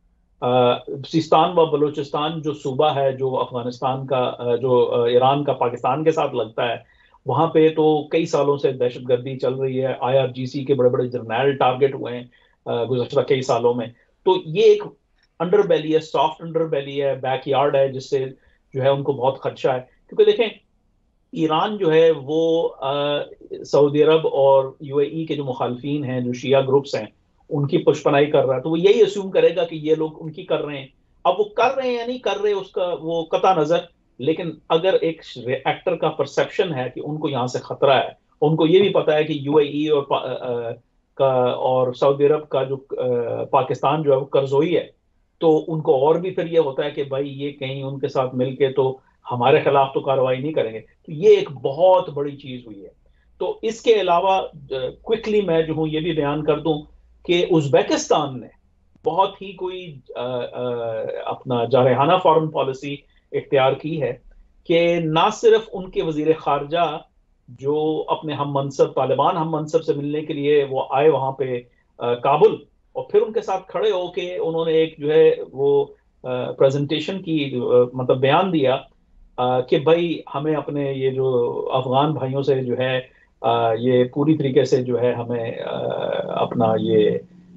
سیستان و بلوچستان جو صوبہ ہے جو افغانستان کا, جو ایران کا پاکستان کے ساتھ لگتا ہے, وہاں پہ تو کئی سالوں سے دہشت گردی چل رہی ہے, آئی آر جی سی کے بڑے بڑے جرنیل ٹارگٹ ہوئے ہیں گزشتہ کئی سالوں میں. تو یہ ایک انڈر بیلی ہے, سافٹ انڈر بیلی ہے, بیک یارڈ ہے, جس سے جو ہے ان کو بہت خدشہ ہے. کیونکہ دیکھیں ایران جو ہے وہ سعودی عرب اور یو اے ای کے جو مخالفین ہیں, جو شیعہ گروپس ہیں, ان کی پشپنائی کر رہا ہے, تو وہ یہی اسیوم کرے گا کہ یہ لوگ ان کی کر رہے ہیں. اب وہ کر رہے ہیں یا نہیں کر رہے اس کا وہ قطع نظر, لیکن اگر ایک ایکٹر کا پرسپشن ہے کہ ان کو یہاں سے خطرہ ہے, ان کو یہ بھی پتا ہے کہ یو اے ای اور کا اور سعودی عرب کا جو پاکستان جو ہے وہ قرضوئی ہے, تو ان کو اور بھی پھر یہ ہوتا ہے کہ بھائی یہ کہیں ان کے ساتھ مل کے تو ہمارے خلاف تو کارروائی نہیں کریں گے. تو یہ ایک بہت بڑی چیز ہوئی ہے. تو اس کے علاوہ کوئکلی میں جو ہوں یہ بھی بیان کر دوں کہ ازبیکستان نے بہت ہی کوئی اپنا جارحانہ فارن پالیسی اختیار کی ہے کہ نہ صرف ان کے وزیر خارجہ جو اپنے ہم منصب طالبان ہم منصب سے ملنے کے لیے وہ آئے وہاں پہ کابل, اور پھر ان کے ساتھ کھڑے ہو کے انہوں نے ایک جو ہے وہ پریزنٹیشن کی, مطلب بیان دیا کہ بھائی ہمیں اپنے یہ جو افغان بھائیوں سے جو ہے یہ پوری طریقے سے جو ہے ہمیں اپنا یہ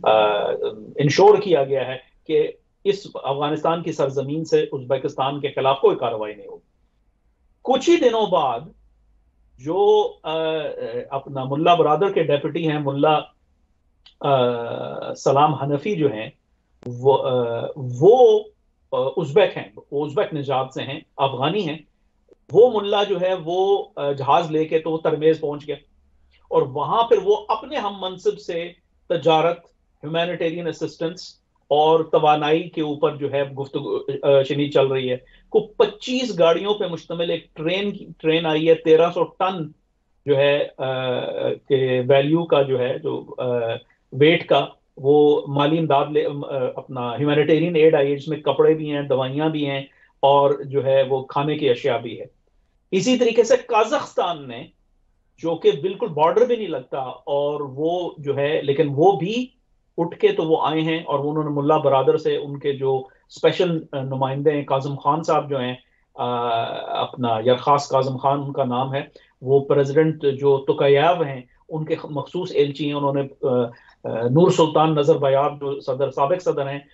انشور کیا گیا ہے کہ اس افغانستان کی سرزمین سے ازبیکستان کے خلاف کوئی کارروائی نہیں ہوگی. کچھ ہی دنوں بعد جو اپنا ملا برادر کے ڈیپٹی ہیں, ملا سلام حنفی جو ہیں, وہ وہ ازبیک ہیں, وہ ازبیک نژاد سے ہیں, افغانی ہیں. وہ ملا جو ہے وہ جہاز لے کے تو وہ ترمیز پہنچ گیا, اور وہاں پھر وہ اپنے ہم منصب سے تجارت, ہیومینیٹیرین اسسٹنس اور توانائی کے اوپر جو ہے گفتگو شنی چل رہی ہے. کو پچیس گاڑیوں پہ مشتمل ایک ٹرین ٹرین آئی ہے, تیرہ سو ٹن جو ہے کہ ویلیو کا جو ہے جو ویٹ کا وہ مالی امداد لے, اپنا ہیومینیٹیرین ایڈ آئی ہے, جس میں کپڑے بھی ہیں, دوائیاں بھی ہیں, اور جو ہے وہ کھانے کی اشیاء بھی ہے. اسی طریقے سے قازقستان نے, جو کہ بالکل بارڈر بھی نہیں لگتا, اور وہ جو ہے لیکن وہ بھی اٹھ کے تو وہ آئے ہیں, اور انہوں نے ملا برادر سے ان کے جو اسپیشل نمائندے ہیں کاظم خان صاحب جو ہیں, اپنا یرخاس کاظم خان ان کا نام ہے, وہ پریزیڈنٹ جو توکایاو ہیں ان کے مخصوص ایلچی ہیں. انہوں نے نور سلطان نظربایاب جو صدر سابق صدر ہیں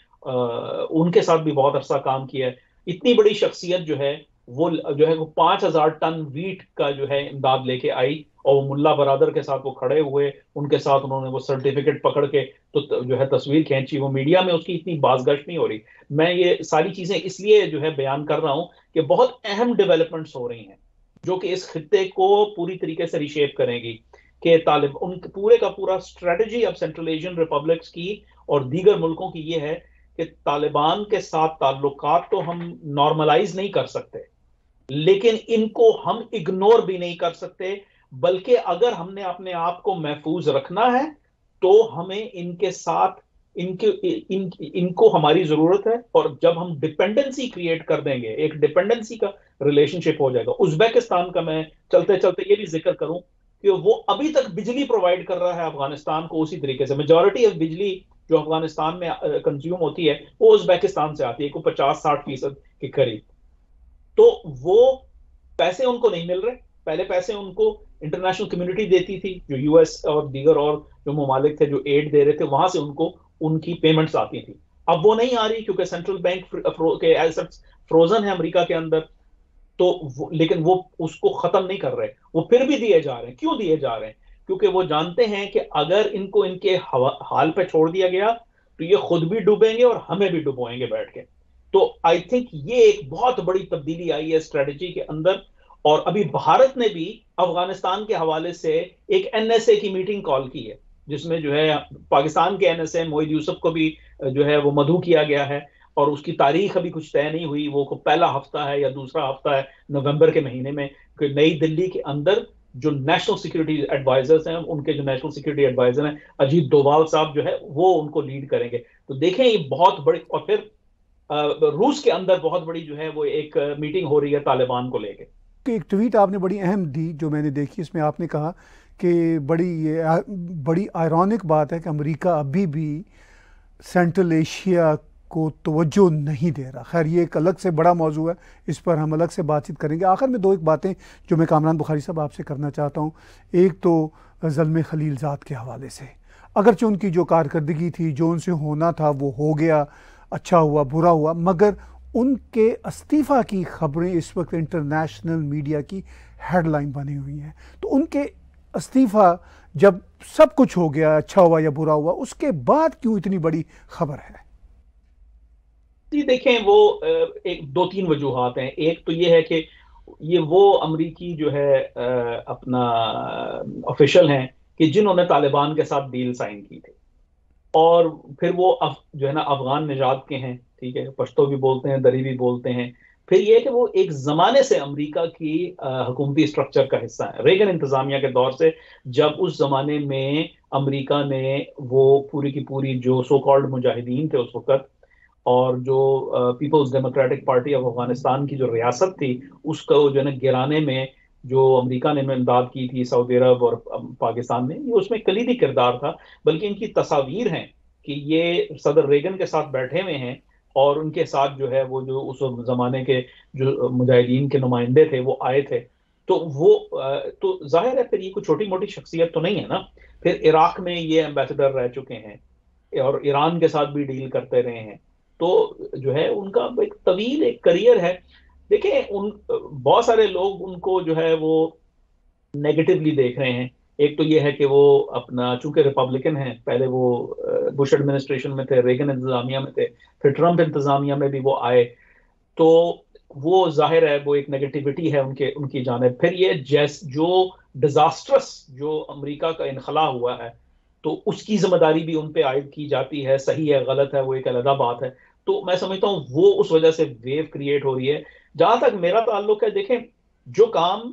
ان کے ساتھ بھی بہت عرصہ کام کیا ہے. اتنی بڑی شخصیت جو ہے وہ جو ہے وہ پانچ ہزار ٹن ویٹ کا جو ہے امداد لے کے آئی, اور وہ ملا برادر کے ساتھ وہ کھڑے ہوئے, ان کے ساتھ انہوں نے وہ سرٹیفکیٹ پکڑ کے تو جو ہے تصویر کھینچی. وہ میڈیا میں اس کی اتنی بازگشت نہیں ہو رہی. میں یہ ساری چیزیں اس لیے جو ہے بیان کر رہا ہوں کہ بہت اہم ڈیولپمنٹس ہو رہی ہیں جو کہ اس خطے کو پوری طریقے سے ریشیپ کریں گی, کہ طالب ان پورے کا پورا اسٹریٹجی اب سینٹرل ایشین ریپبلکس کی اور دیگر ملکوں کی یہ ہے کہ طالبان کے ساتھ تعلقات تو ہم نارملائز نہیں کر سکتے, لیکن ان کو ہم اگنور بھی نہیں کر سکتے, بلکہ اگر ہم نے اپنے آپ کو محفوظ رکھنا ہے تو ہمیں ان کے ساتھ ان کے ان, ان کو ہماری ضرورت ہے. اور جب ہم ڈپینڈنسی کریٹ کر دیں گے, ایک ڈپینڈنسی کا ریلیشن شپ ہو جائے گا. ازبیکستان کا میں چلتے چلتے یہ بھی ذکر کروں کہ وہ ابھی تک بجلی پرووائڈ کر رہا ہے افغانستان کو اسی طریقے سے. میجورٹی آف بجلی جو افغانستان میں کنزیوم ہوتی ہے وہ ازبیکستان سے آتی ہے, کو پچاس ساٹھ فیصد کے قریب. تو وہ پیسے ان کو نہیں مل رہے. پہلے پیسے ان کو انٹرنیشنل کمیونٹی دیتی تھی, جو یو ایس اور دیگر اور جو ممالک تھے جو ایڈ دے رہے تھے, وہاں سے ان کو ان کی پیمنٹس آتی تھی. اب وہ نہیں آ رہی کیونکہ سینٹرل بینک کے ایسٹس فروزن ہے امریکہ کے اندر، تو لیکن وہ اس کو ختم نہیں کر رہے، وہ پھر بھی دیے جا رہے ہیں. کیوں دیے جا رہے ہیں؟ کیونکہ وہ جانتے ہیں کہ اگر ان کو ان کے حال پہ چھوڑ دیا گیا تو یہ خود بھی ڈوبیں گے اور ہمیں بھی ڈبوئیں گے بیٹھ کے. تو آئی تھنک یہ ایک بہت بڑی تبدیلی آئی ہے اسٹریٹجی کے اندر. اور ابھی بھارت نے بھی افغانستان کے حوالے سے ایک این ایس اے کی میٹنگ کال کی ہے، جس میں جو ہے پاکستان کے این ایس اے موحد یوسف کو بھی جو ہے وہ مدعو کیا گیا ہے، اور اس کی تاریخ ابھی کچھ طے نہیں ہوئی، وہ پہلا ہفتہ ہے یا دوسرا ہفتہ ہے نومبر کے مہینے میں، کہ نئی دلی کے اندر جو نیشنل سیکورٹی ایڈوائزرز ہیں، ان کے جو نیشنل سیکورٹی ایڈوائزر ہیں اجیت ڈوبھال صاحب جو ہے وہ ان کو لیڈ کریں گے. تو دیکھیں یہ بہت بڑی، اور پھر روس کے اندر بہت بڑی جو ہے وہ ایک میٹنگ ہو رہی ہے طالبان کو لے کے. ایک ٹویٹ آپ نے بڑی اہم دی جو میں نے دیکھی، اس میں آپ نے کہا کہ بڑی بڑی آئرونک بات ہے کہ امریکہ ابھی بھی سینٹرل ایشیا کو توجہ نہیں دے رہا. خیر یہ ایک الگ سے بڑا موضوع ہے، اس پر ہم الگ سے بات چیت کریں گے. آخر میں دو ایک باتیں جو میں کامران بخاری صاحب آپ سے کرنا چاہتا ہوں. ایک تو زلمے خلیل زاد کے حوالے سے، اگرچہ ان کی جو کارکردگی تھی، جو ان سے ہونا تھا وہ ہو گیا، اچھا ہوا برا ہوا، مگر ان کے استعفیٰ کی خبریں اس وقت انٹرنیشنل میڈیا کی ہیڈ لائن بنی ہوئی ہیں. تو ان کے استعفیٰ جب سب کچھ ہو گیا، اچھا ہوا یا برا ہوا، اس کے بعد کیوں اتنی بڑی خبر ہے؟ جی دیکھیں، وہ ایک دو تین وجوہات ہیں. ایک تو یہ ہے کہ یہ وہ امریکی جو ہے اپنا آفیشل ہیں کہ جنہوں نے طالبان کے ساتھ ڈیل سائن کی تھی، اور پھر وہ جو ہے نا افغان نژاد کے ہیں، ٹھیک ہے، پشتو بھی بولتے ہیں، دری بھی بولتے ہیں. پھر یہ کہ وہ ایک زمانے سے امریکہ کی حکومتی اسٹرکچر کا حصہ ہے، ریگن انتظامیہ کے دور سے، جب اس زمانے میں امریکہ نے وہ پوری کی پوری جو سو کالڈ مجاہدین تھے اس وقت، اور جو people's democratic party of Afghanistan کی جو ریاست تھی، اس کو جو ہے نا گرانے میں جو امریکہ نے امداد کی تھی، سعودی عرب اور پاکستان نے، یہ اس میں کلیدی کردار تھا. بلکہ ان کی تصاویر ہیں کہ یہ صدر ریگن کے ساتھ بیٹھے ہوئے ہیں، اور ان کے ساتھ جو ہے وہ جو اس زمانے کے جو مجاہدین کے نمائندے تھے وہ آئے تھے. تو وہ تو ظاہر ہے پھر یہ کوئی چھوٹی موٹی شخصیت تو نہیں ہے نا. پھر عراق میں یہ ایمبیسڈر رہ چکے ہیں، اور ایران کے ساتھ بھی ڈیل کرتے رہے ہیں. تو جو ہے ان کا ایک طویل ایک کریئر ہے. دیکھیں ان بہت سارے لوگ ان کو جو ہے وہ نیگیٹولی دیکھ رہے ہیں. ایک تو یہ ہے کہ وہ اپنا چونکہ ریپبلکن ہیں، پہلے وہ بش ایڈمنسٹریشن میں تھے، ریگن انتظامیہ میں تھے، پھر ٹرمپ انتظامیہ میں بھی وہ آئے، تو وہ ظاہر ہے وہ ایک نیگیٹیوٹی ہے ان کے ان کی جانب. پھر یہ جیس جو ڈیزاسٹرس جو امریکہ کا انخلا ہوا ہے، تو اس کی ذمہ داری بھی ان پہ عائد کی جاتی ہے. صحیح ہے غلط ہے وہ ایک علیحدہ بات ہے. تو میں سمجھتا ہوں وہ اس وجہ سے ویو کریٹ ہو رہی ہے. جہاں تک میرا تعلق ہے، دیکھیں جو کام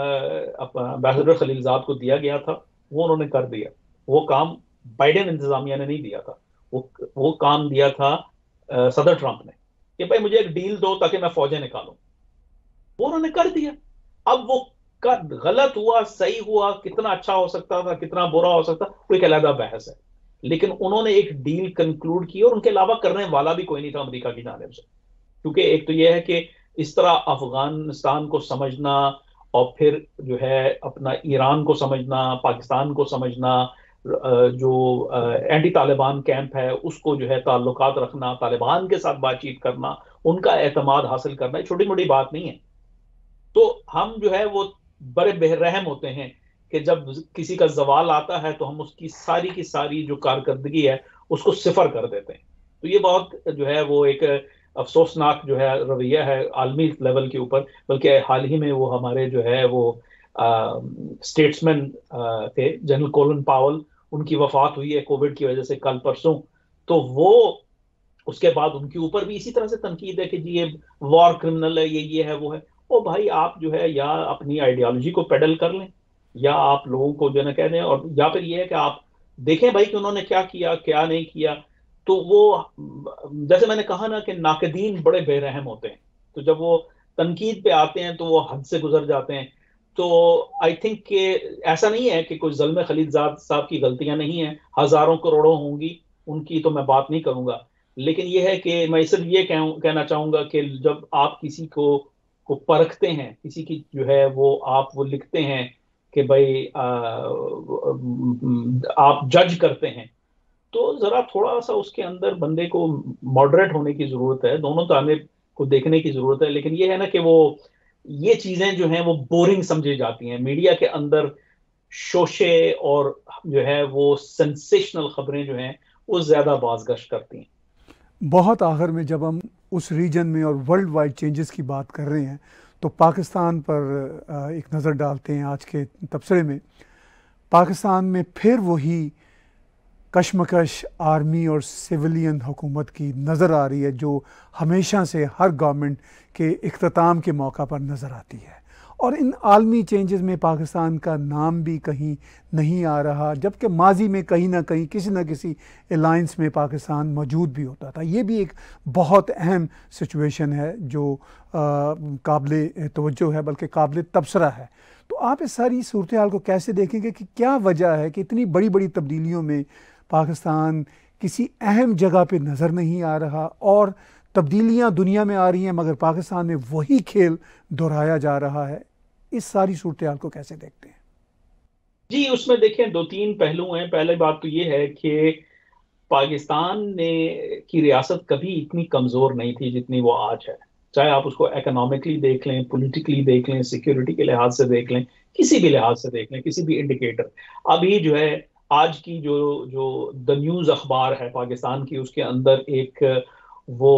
ایمبیسڈر خلیل زاد کو دیا گیا تھا وہ انہوں نے کر دیا. وہ کام بائیڈن انتظامیہ نے نہیں دیا تھا، وہ وہ کام دیا تھا صدر ٹرمپ نے کہ بھائی مجھے ایک ڈیل دو تاکہ میں فوجیں نکالوں. وہ انہوں نے کر دیا. اب وہ غلط ہوا صحیح ہوا، کتنا اچھا ہو سکتا تھا کتنا برا ہو سکتا، وہ ایک علیحدہ بحث ہے. لیکن انہوں نے ایک ڈیل کنکلوڈ کی، اور ان کے علاوہ کرنے والا بھی کوئی نہیں تھا امریکہ کی جانب سے. کیونکہ ایک تو یہ ہے کہ اس طرح افغانستان کو سمجھنا، اور پھر جو ہے اپنا ایران کو سمجھنا، پاکستان کو سمجھنا، جو اینٹی طالبان کیمپ ہے اس کو جو ہے تعلقات رکھنا، طالبان کے ساتھ بات چیت کرنا، ان کا اعتماد حاصل کرنا، یہ چھوٹی موٹی بات نہیں ہے. تو ہم جو ہے وہ بڑے بے رحم ہوتے ہیں کہ جب کسی کا زوال آتا ہے تو ہم اس کی ساری کی ساری جو کارکردگی ہے اس کو صفر کر دیتے ہیں. تو یہ بہت جو ہے وہ ایک افسوسناک جو ہے رویہ ہے عالمی لیول کے اوپر. بلکہ حال ہی میں وہ ہمارے جو ہے وہ اسٹیٹسمین تھے جنرل کولن پاول، ان کی وفات ہوئی ہے کووڈ کی وجہ سے کل پرسوں. تو وہ اس کے بعد ان کے اوپر بھی اسی طرح سے تنقید ہے کہ جی یہ وار کرمنل ہے، یہ یہ ہے وہ ہے. او بھائی آپ جو ہے یا اپنی آئیڈیالوجی کو پیڈل کر لیں، یا آپ لوگوں کو جو ہے نا کہہ دیں، اور یا پھر یہ ہے کہ آپ دیکھیں بھائی کہ انہوں نے کیا کیا کیا نہیں کیا. تو وہ جیسے میں نے کہا نا کہ ناقدین بڑے بے رحم ہوتے ہیں، تو جب وہ تنقید پہ آتے ہیں تو وہ حد سے گزر جاتے ہیں. تو آئی تھنک کہ ایسا نہیں ہے کہ کوئی زلمے خلیل زاد صاحب کی غلطیاں نہیں ہیں، ہزاروں کروڑوں ہوں گی، ان کی تو میں بات نہیں کروں گا. لیکن یہ ہے کہ میں صرف یہ کہنا چاہوں گا کہ جب آپ کسی کو کو پرکھتے ہیں، کسی کی جو ہے وہ آپ وہ لکھتے ہیں کہ بھائی آپ جج کرتے ہیں، تو ذرا تھوڑا سا اس کے اندر بندے کو ماڈریٹ ہونے کی ضرورت ہے، دونوں جانب کو دیکھنے کی ضرورت ہے. لیکن یہ ہے نا کہ وہ یہ چیزیں جو ہیں وہ بورنگ سمجھی جاتی ہیں میڈیا کے اندر. شوشے اور جو ہے وہ سینسیشنل خبریں جو ہیں وہ زیادہ بازگشت کرتی ہیں. بہت آخر میں جب ہم اس ریجن میں اور ورلڈ وائڈ چینجز کی بات کر رہے ہیں تو پاکستان پر ایک نظر ڈالتے ہیں آج کے تبصرے میں. پاکستان میں پھر وہی کشمکش آرمی اور سویلین حکومت کی نظر آ رہی ہے جو ہمیشہ سے ہر گورنمنٹ کے اختتام کے موقع پر نظر آتی ہے. اور ان عالمی چینجز میں پاکستان کا نام بھی کہیں نہیں آ رہا، جبکہ ماضی میں کہیں نہ کہیں کسی نہ کسی الائنس میں پاکستان موجود بھی ہوتا تھا. یہ بھی ایک بہت اہم سچویشن ہے جو قابل توجہ ہے، بلکہ قابل تبصرہ ہے. تو آپ اس ساری صورتحال کو کیسے دیکھیں گے کہ کیا وجہ ہے کہ اتنی بڑی بڑی تبدیلیوں میں پاکستان کسی اہم جگہ پہ نظر نہیں آ رہا، اور تبدیلیاں دنیا میں آ رہی ہیں مگر پاکستان میں وہی کھیل دہرایا جا رہا ہے؟ اس ساری صورتحال کو کیسے دیکھتے ہیں؟ جی اس میں دیکھیں دو تین پہلو ہیں. پہلے بات تو یہ ہے کہ پاکستان نے کی ریاست کبھی اتنی کمزور نہیں تھی جتنی وہ آج ہے. چاہے آپ اس کو اکنامکلی دیکھ لیں، پولیٹیکلی دیکھ لیں، سیکیورٹی کے لحاظ سے دیکھ لیں، کسی بھی لحاظ سے دیکھ لیں، کسی بھی انڈیکیٹر. ابھی جو ہے آج کی جو جو دا نیوز اخبار ہے پاکستان کی، اس کے اندر ایک وہ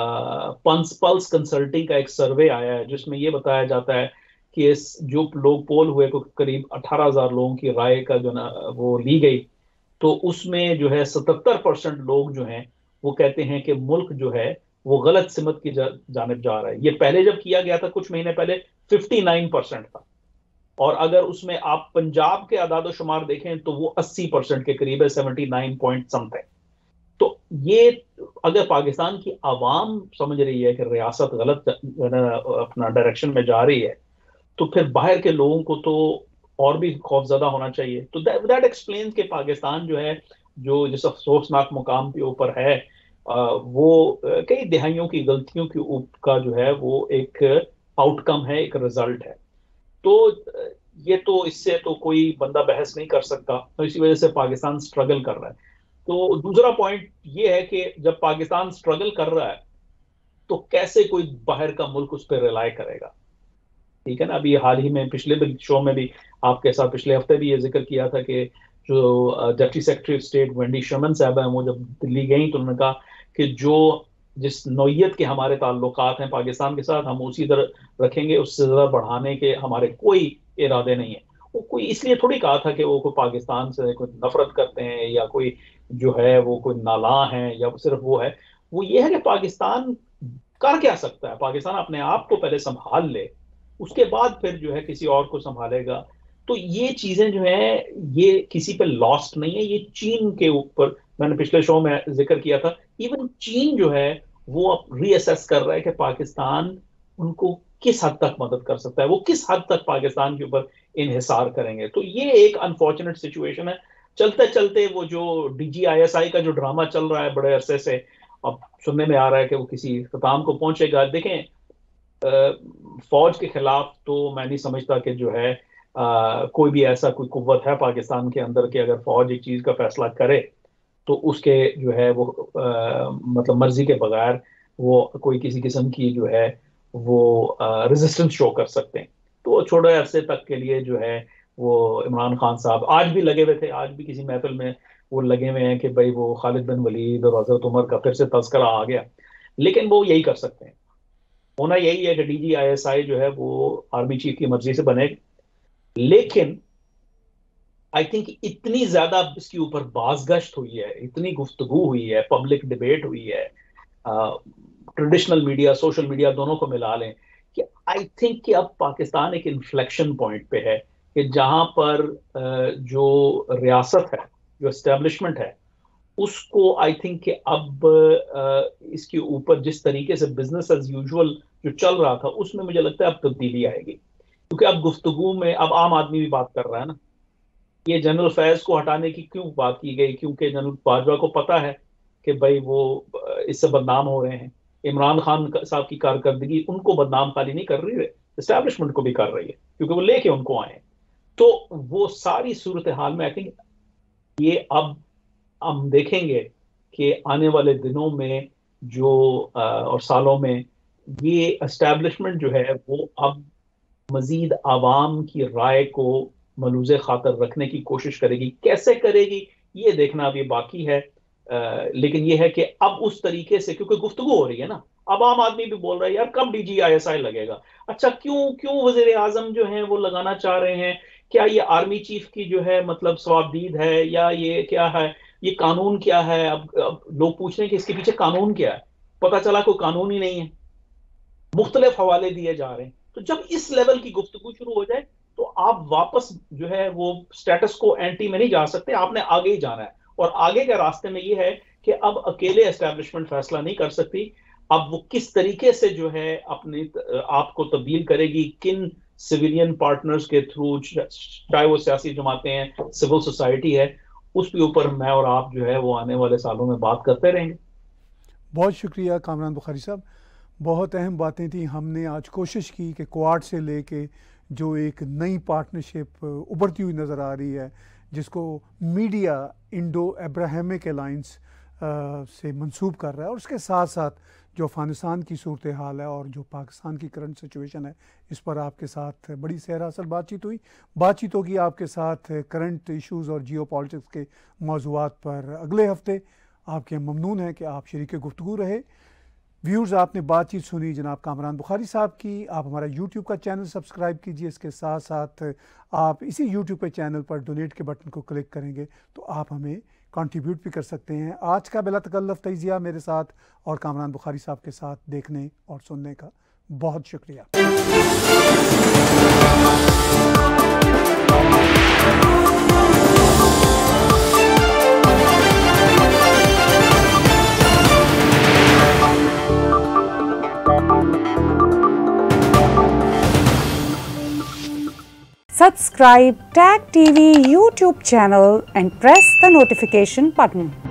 پنس پلس کنسلٹنگ کا ایک سروے آیا ہے جس میں یہ بتایا جاتا ہے کہ جو لوگ پول ہوئے کو قریب اٹھارہ ہزار لوگوں کی رائے کا جو نا وہ لی گئی، تو اس میں جو ہے ستتر پرسنٹ لوگ جو ہیں وہ کہتے ہیں کہ ملک جو ہے وہ غلط سمت کی جانب جا رہا ہے. یہ پہلے جب کیا گیا تھا کچھ مہینے پہلے ففٹی نائن پرسنٹ تھا، اور اگر اس میں آپ پنجاب کے اعداد و شمار دیکھیں تو وہ اسی پرسنٹ کے قریب ہے، seventy nine point something. تو یہ اگر پاکستان کی عوام سمجھ رہی ہے کہ ریاست غلط اپنا ڈائریکشن میں جا رہی ہے، تو پھر باہر کے لوگوں کو تو اور بھی خوفزدہ ہونا چاہیے. تو دیٹ ایکسپلینز کہ پاکستان جو ہے جو جس افسوسناک مقام کے اوپر ہے، وہ کئی دہائیوں کی غلطیوں کی کا جو ہے وہ ایک آؤٹ کم ہے، ایک رزلٹ ہے. تو یہ تو اس سے تو کوئی بندہ بحث نہیں کر سکتا، تو اسی وجہ سے پاکستان سٹرگل کر رہا ہے. تو دوسرا پوائنٹ یہ ہے کہ جب پاکستان سٹرگل کر رہا ہے تو کیسے کوئی باہر کا ملک اس پہ ریلائی کرے گا؟ ٹھیک ہے نا. ابھی حال ہی میں پچھلے شو میں بھی آپ کے ساتھ پچھلے ہفتے بھی یہ ذکر کیا تھا کہ جو deputy secretary of state Wendy Sherman صاحبہ ہیں، وہ جب دلی گئیں تو انہوں نے کہا کہ جو جس نوعیت کے ہمارے تعلقات ہیں پاکستان کے ساتھ، ہم اسی طرح رکھیں گے، اس سے زیادہ بڑھانے کے ہمارے کوئی ارادے نہیں ہیں. وہ کوئی اس لیے تھوڑی کہا تھا کہ وہ کوئی پاکستان سے کوئی نفرت کرتے ہیں یا کوئی جو ہے وہ کوئی نالاں ہیں یا صرف وہ ہے. وہ یہ ہے کہ پاکستان کر کیا سکتا ہے، پاکستان اپنے آپ کو پہلے سنبھال لے، اس کے بعد پھر جو ہے کسی اور کو سنبھالے گا. تو یہ چیزیں جو ہیں یہ کسی پہ لاسٹ نہیں ہے. یہ چین کے اوپر میں نے پچھلے شو میں ذکر کیا تھا، ایون چین جو ہے وہ ری اسیس کر رہا ہے کہ پاکستان ان کو کس حد تک مدد کر سکتا ہے، وہ کس حد تک پاکستان کے اوپر انحصار کریں گے. تو یہ ایک انفارچونیٹ سچویشن ہے. چلتے چلتے وہ جو D G I S I کا جو ڈرامہ چل رہا ہے بڑے عرصے سے، اب سننے میں آ رہا ہے کہ وہ کسی اختتام کو پہنچے گا. دیکھیں فوج کے خلاف تو میں نہیں سمجھتا کہ جو ہے کوئی بھی ایسا کوئی قوت ہے پاکستان کے اندر کہ اگر فوج ایک چیز کا فیصلہ کرے تو اس کے جو ہے وہ مطلب مرضی کے بغیر وہ کوئی کسی قسم کی جو ہے وہ ریزسٹنس شو کر سکتے ہیں. تو چھوٹے عرصے تک کے لیے جو ہے وہ عمران خان صاحب آج بھی لگے ہوئے تھے، آج بھی کسی محفل میں وہ لگے ہوئے ہیں کہ بھائی وہ خالد بن ولید اور حضرت عمر کا پھر سے تذکرہ آ گیا، لیکن وہ یہی کر سکتے ہیں. ہونا یہی ہے کہ D G I S I جو ہے وہ آرمی چیف کی مرضی سے بنے. لیکن آئی تھنک اتنی زیادہ اس کے اوپر بازگشت ہوئی ہے، اتنی گفتگو ہوئی ہے، پبلک ڈیبیٹ ہوئی ہے، ٹریڈیشنل میڈیا سوشل میڈیا دونوں کو ملا لیں، کہ آئی تھنک کہ اب پاکستان ایک انفلیکشن پوائنٹ پہ ہے کہ جہاں پر جو ریاست ہے، جو اسٹیبلشمنٹ ہے، اس کو آئی تھنک کہ اب اس کے اوپر جس طریقے سے بزنس ایز یوزول جو چل رہا تھا اس میں مجھے لگتا ہے اب تبدیلی آئے گی. کیونکہ اب گفتگو میں اب عام آدمی بھی بات کر رہا ہے نا. یہ جنرل فیض کو ہٹانے کی کیوں بات کی گئی؟ کیونکہ جنرل باجوہ کو پتا ہے کہ بھائی وہ اس سے بدنام ہو رہے ہیں. عمران خان صاحب کی کارکردگی ان کو بدنام خالی نہیں کر رہی ہے، اسٹیبلشمنٹ کو بھی کر رہی ہے، کیونکہ وہ لے کے ان کو آئے ہیں. تو وہ ساری صورتحال میں آئی تھنک یہ اب ہم دیکھیں گے کہ آنے والے دنوں میں جو اور سالوں میں یہ اسٹیبلشمنٹ جو ہے وہ اب مزید عوام کی رائے کو ملوز خاطر رکھنے کی کوشش کرے گی. کیسے کرے گی یہ دیکھنا ابھی باقی ہے, لیکن یہ ہے کہ اب اس طریقے سے, کیونکہ گفتگو ہو رہی ہے نا, اب عام آدمی بھی بول رہا ہے یار کب D G I S I لگے گا. اچھا کیوں کیوں وزیر اعظم جو ہیں وہ لگانا چاہ رہے ہیں؟ کیا یہ آرمی چیف کی جو ہے مطلب ثوابدید ہے, یا یہ کیا ہے, یہ قانون کیا ہے؟ اب, اب لوگ پوچھ رہے ہیں کہ اس کے پیچھے قانون کیا ہے. پتہ چلا کوئی قانون ہی نہیں ہے, مختلف حوالے دیے جا رہے ہیں. تو جب اس لیول کی گفتگو شروع ہو جائے تو آپ واپس جو ہے وہ سٹیٹس کو اینٹی میں نہیں جا سکتے, آپ نے آگے ہی جانا ہے. اور آگے کے راستے میں یہ ہے کہ اب اکیلے اسٹیبلشمنٹ فیصلہ نہیں کر سکتی, اب وہ کس طریقے سے جو ہے اپنی آپ کو تبدیل کرے گی, کن سویلین پارٹنرز کے تھرو, چاہے وہ سیاسی جماعتیں ہیں, سول سوسائٹی ہے, اس کے اوپر میں اور آپ جو ہے وہ آنے والے سالوں میں بات کرتے رہیں گے. بہت شکریہ کامران بخاری صاحب, بہت اہم باتیں تھیں. ہم نے آج کوشش کی کہ کوارڈ سے لے کے جو ایک نئی پارٹنرشپ ابھرتی ہوئی نظر آ رہی ہے, جس کو میڈیا انڈو ابراہیمک الائنس سے منسوب کر رہا ہے, اور اس کے ساتھ ساتھ جو افغانستان کی صورتحال ہے اور جو پاکستان کی کرنٹ سچویشن ہے, اس پر آپ کے ساتھ بڑی سیر حاصل بات چیت ہوئی. بات چیت ہوگی آپ کے ساتھ کرنٹ ایشوز اور جیو پالیٹکس کے موضوعات پر اگلے ہفتے. آپ کے ممنون ہیں کہ آپ شریک گفتگو رہے. ویورز, آپ نے بات چیت سنی جناب کامران بخاری صاحب کی. آپ ہمارا یوٹیوب کا چینل سبسکرائب کیجئے. اس کے ساتھ ساتھ آپ اسی یوٹیوب کے چینل پر ڈونیٹ کے بٹن کو کلک کریں گے تو آپ ہمیں کنٹریبیوٹ بھی کر سکتے ہیں. آج کا بلا تکلف تجزیہ میرے ساتھ اور کامران بخاری صاحب کے ساتھ دیکھنے اور سننے کا بہت شکریہ. Subscribe Tag T V YouTube channel and press the notification button.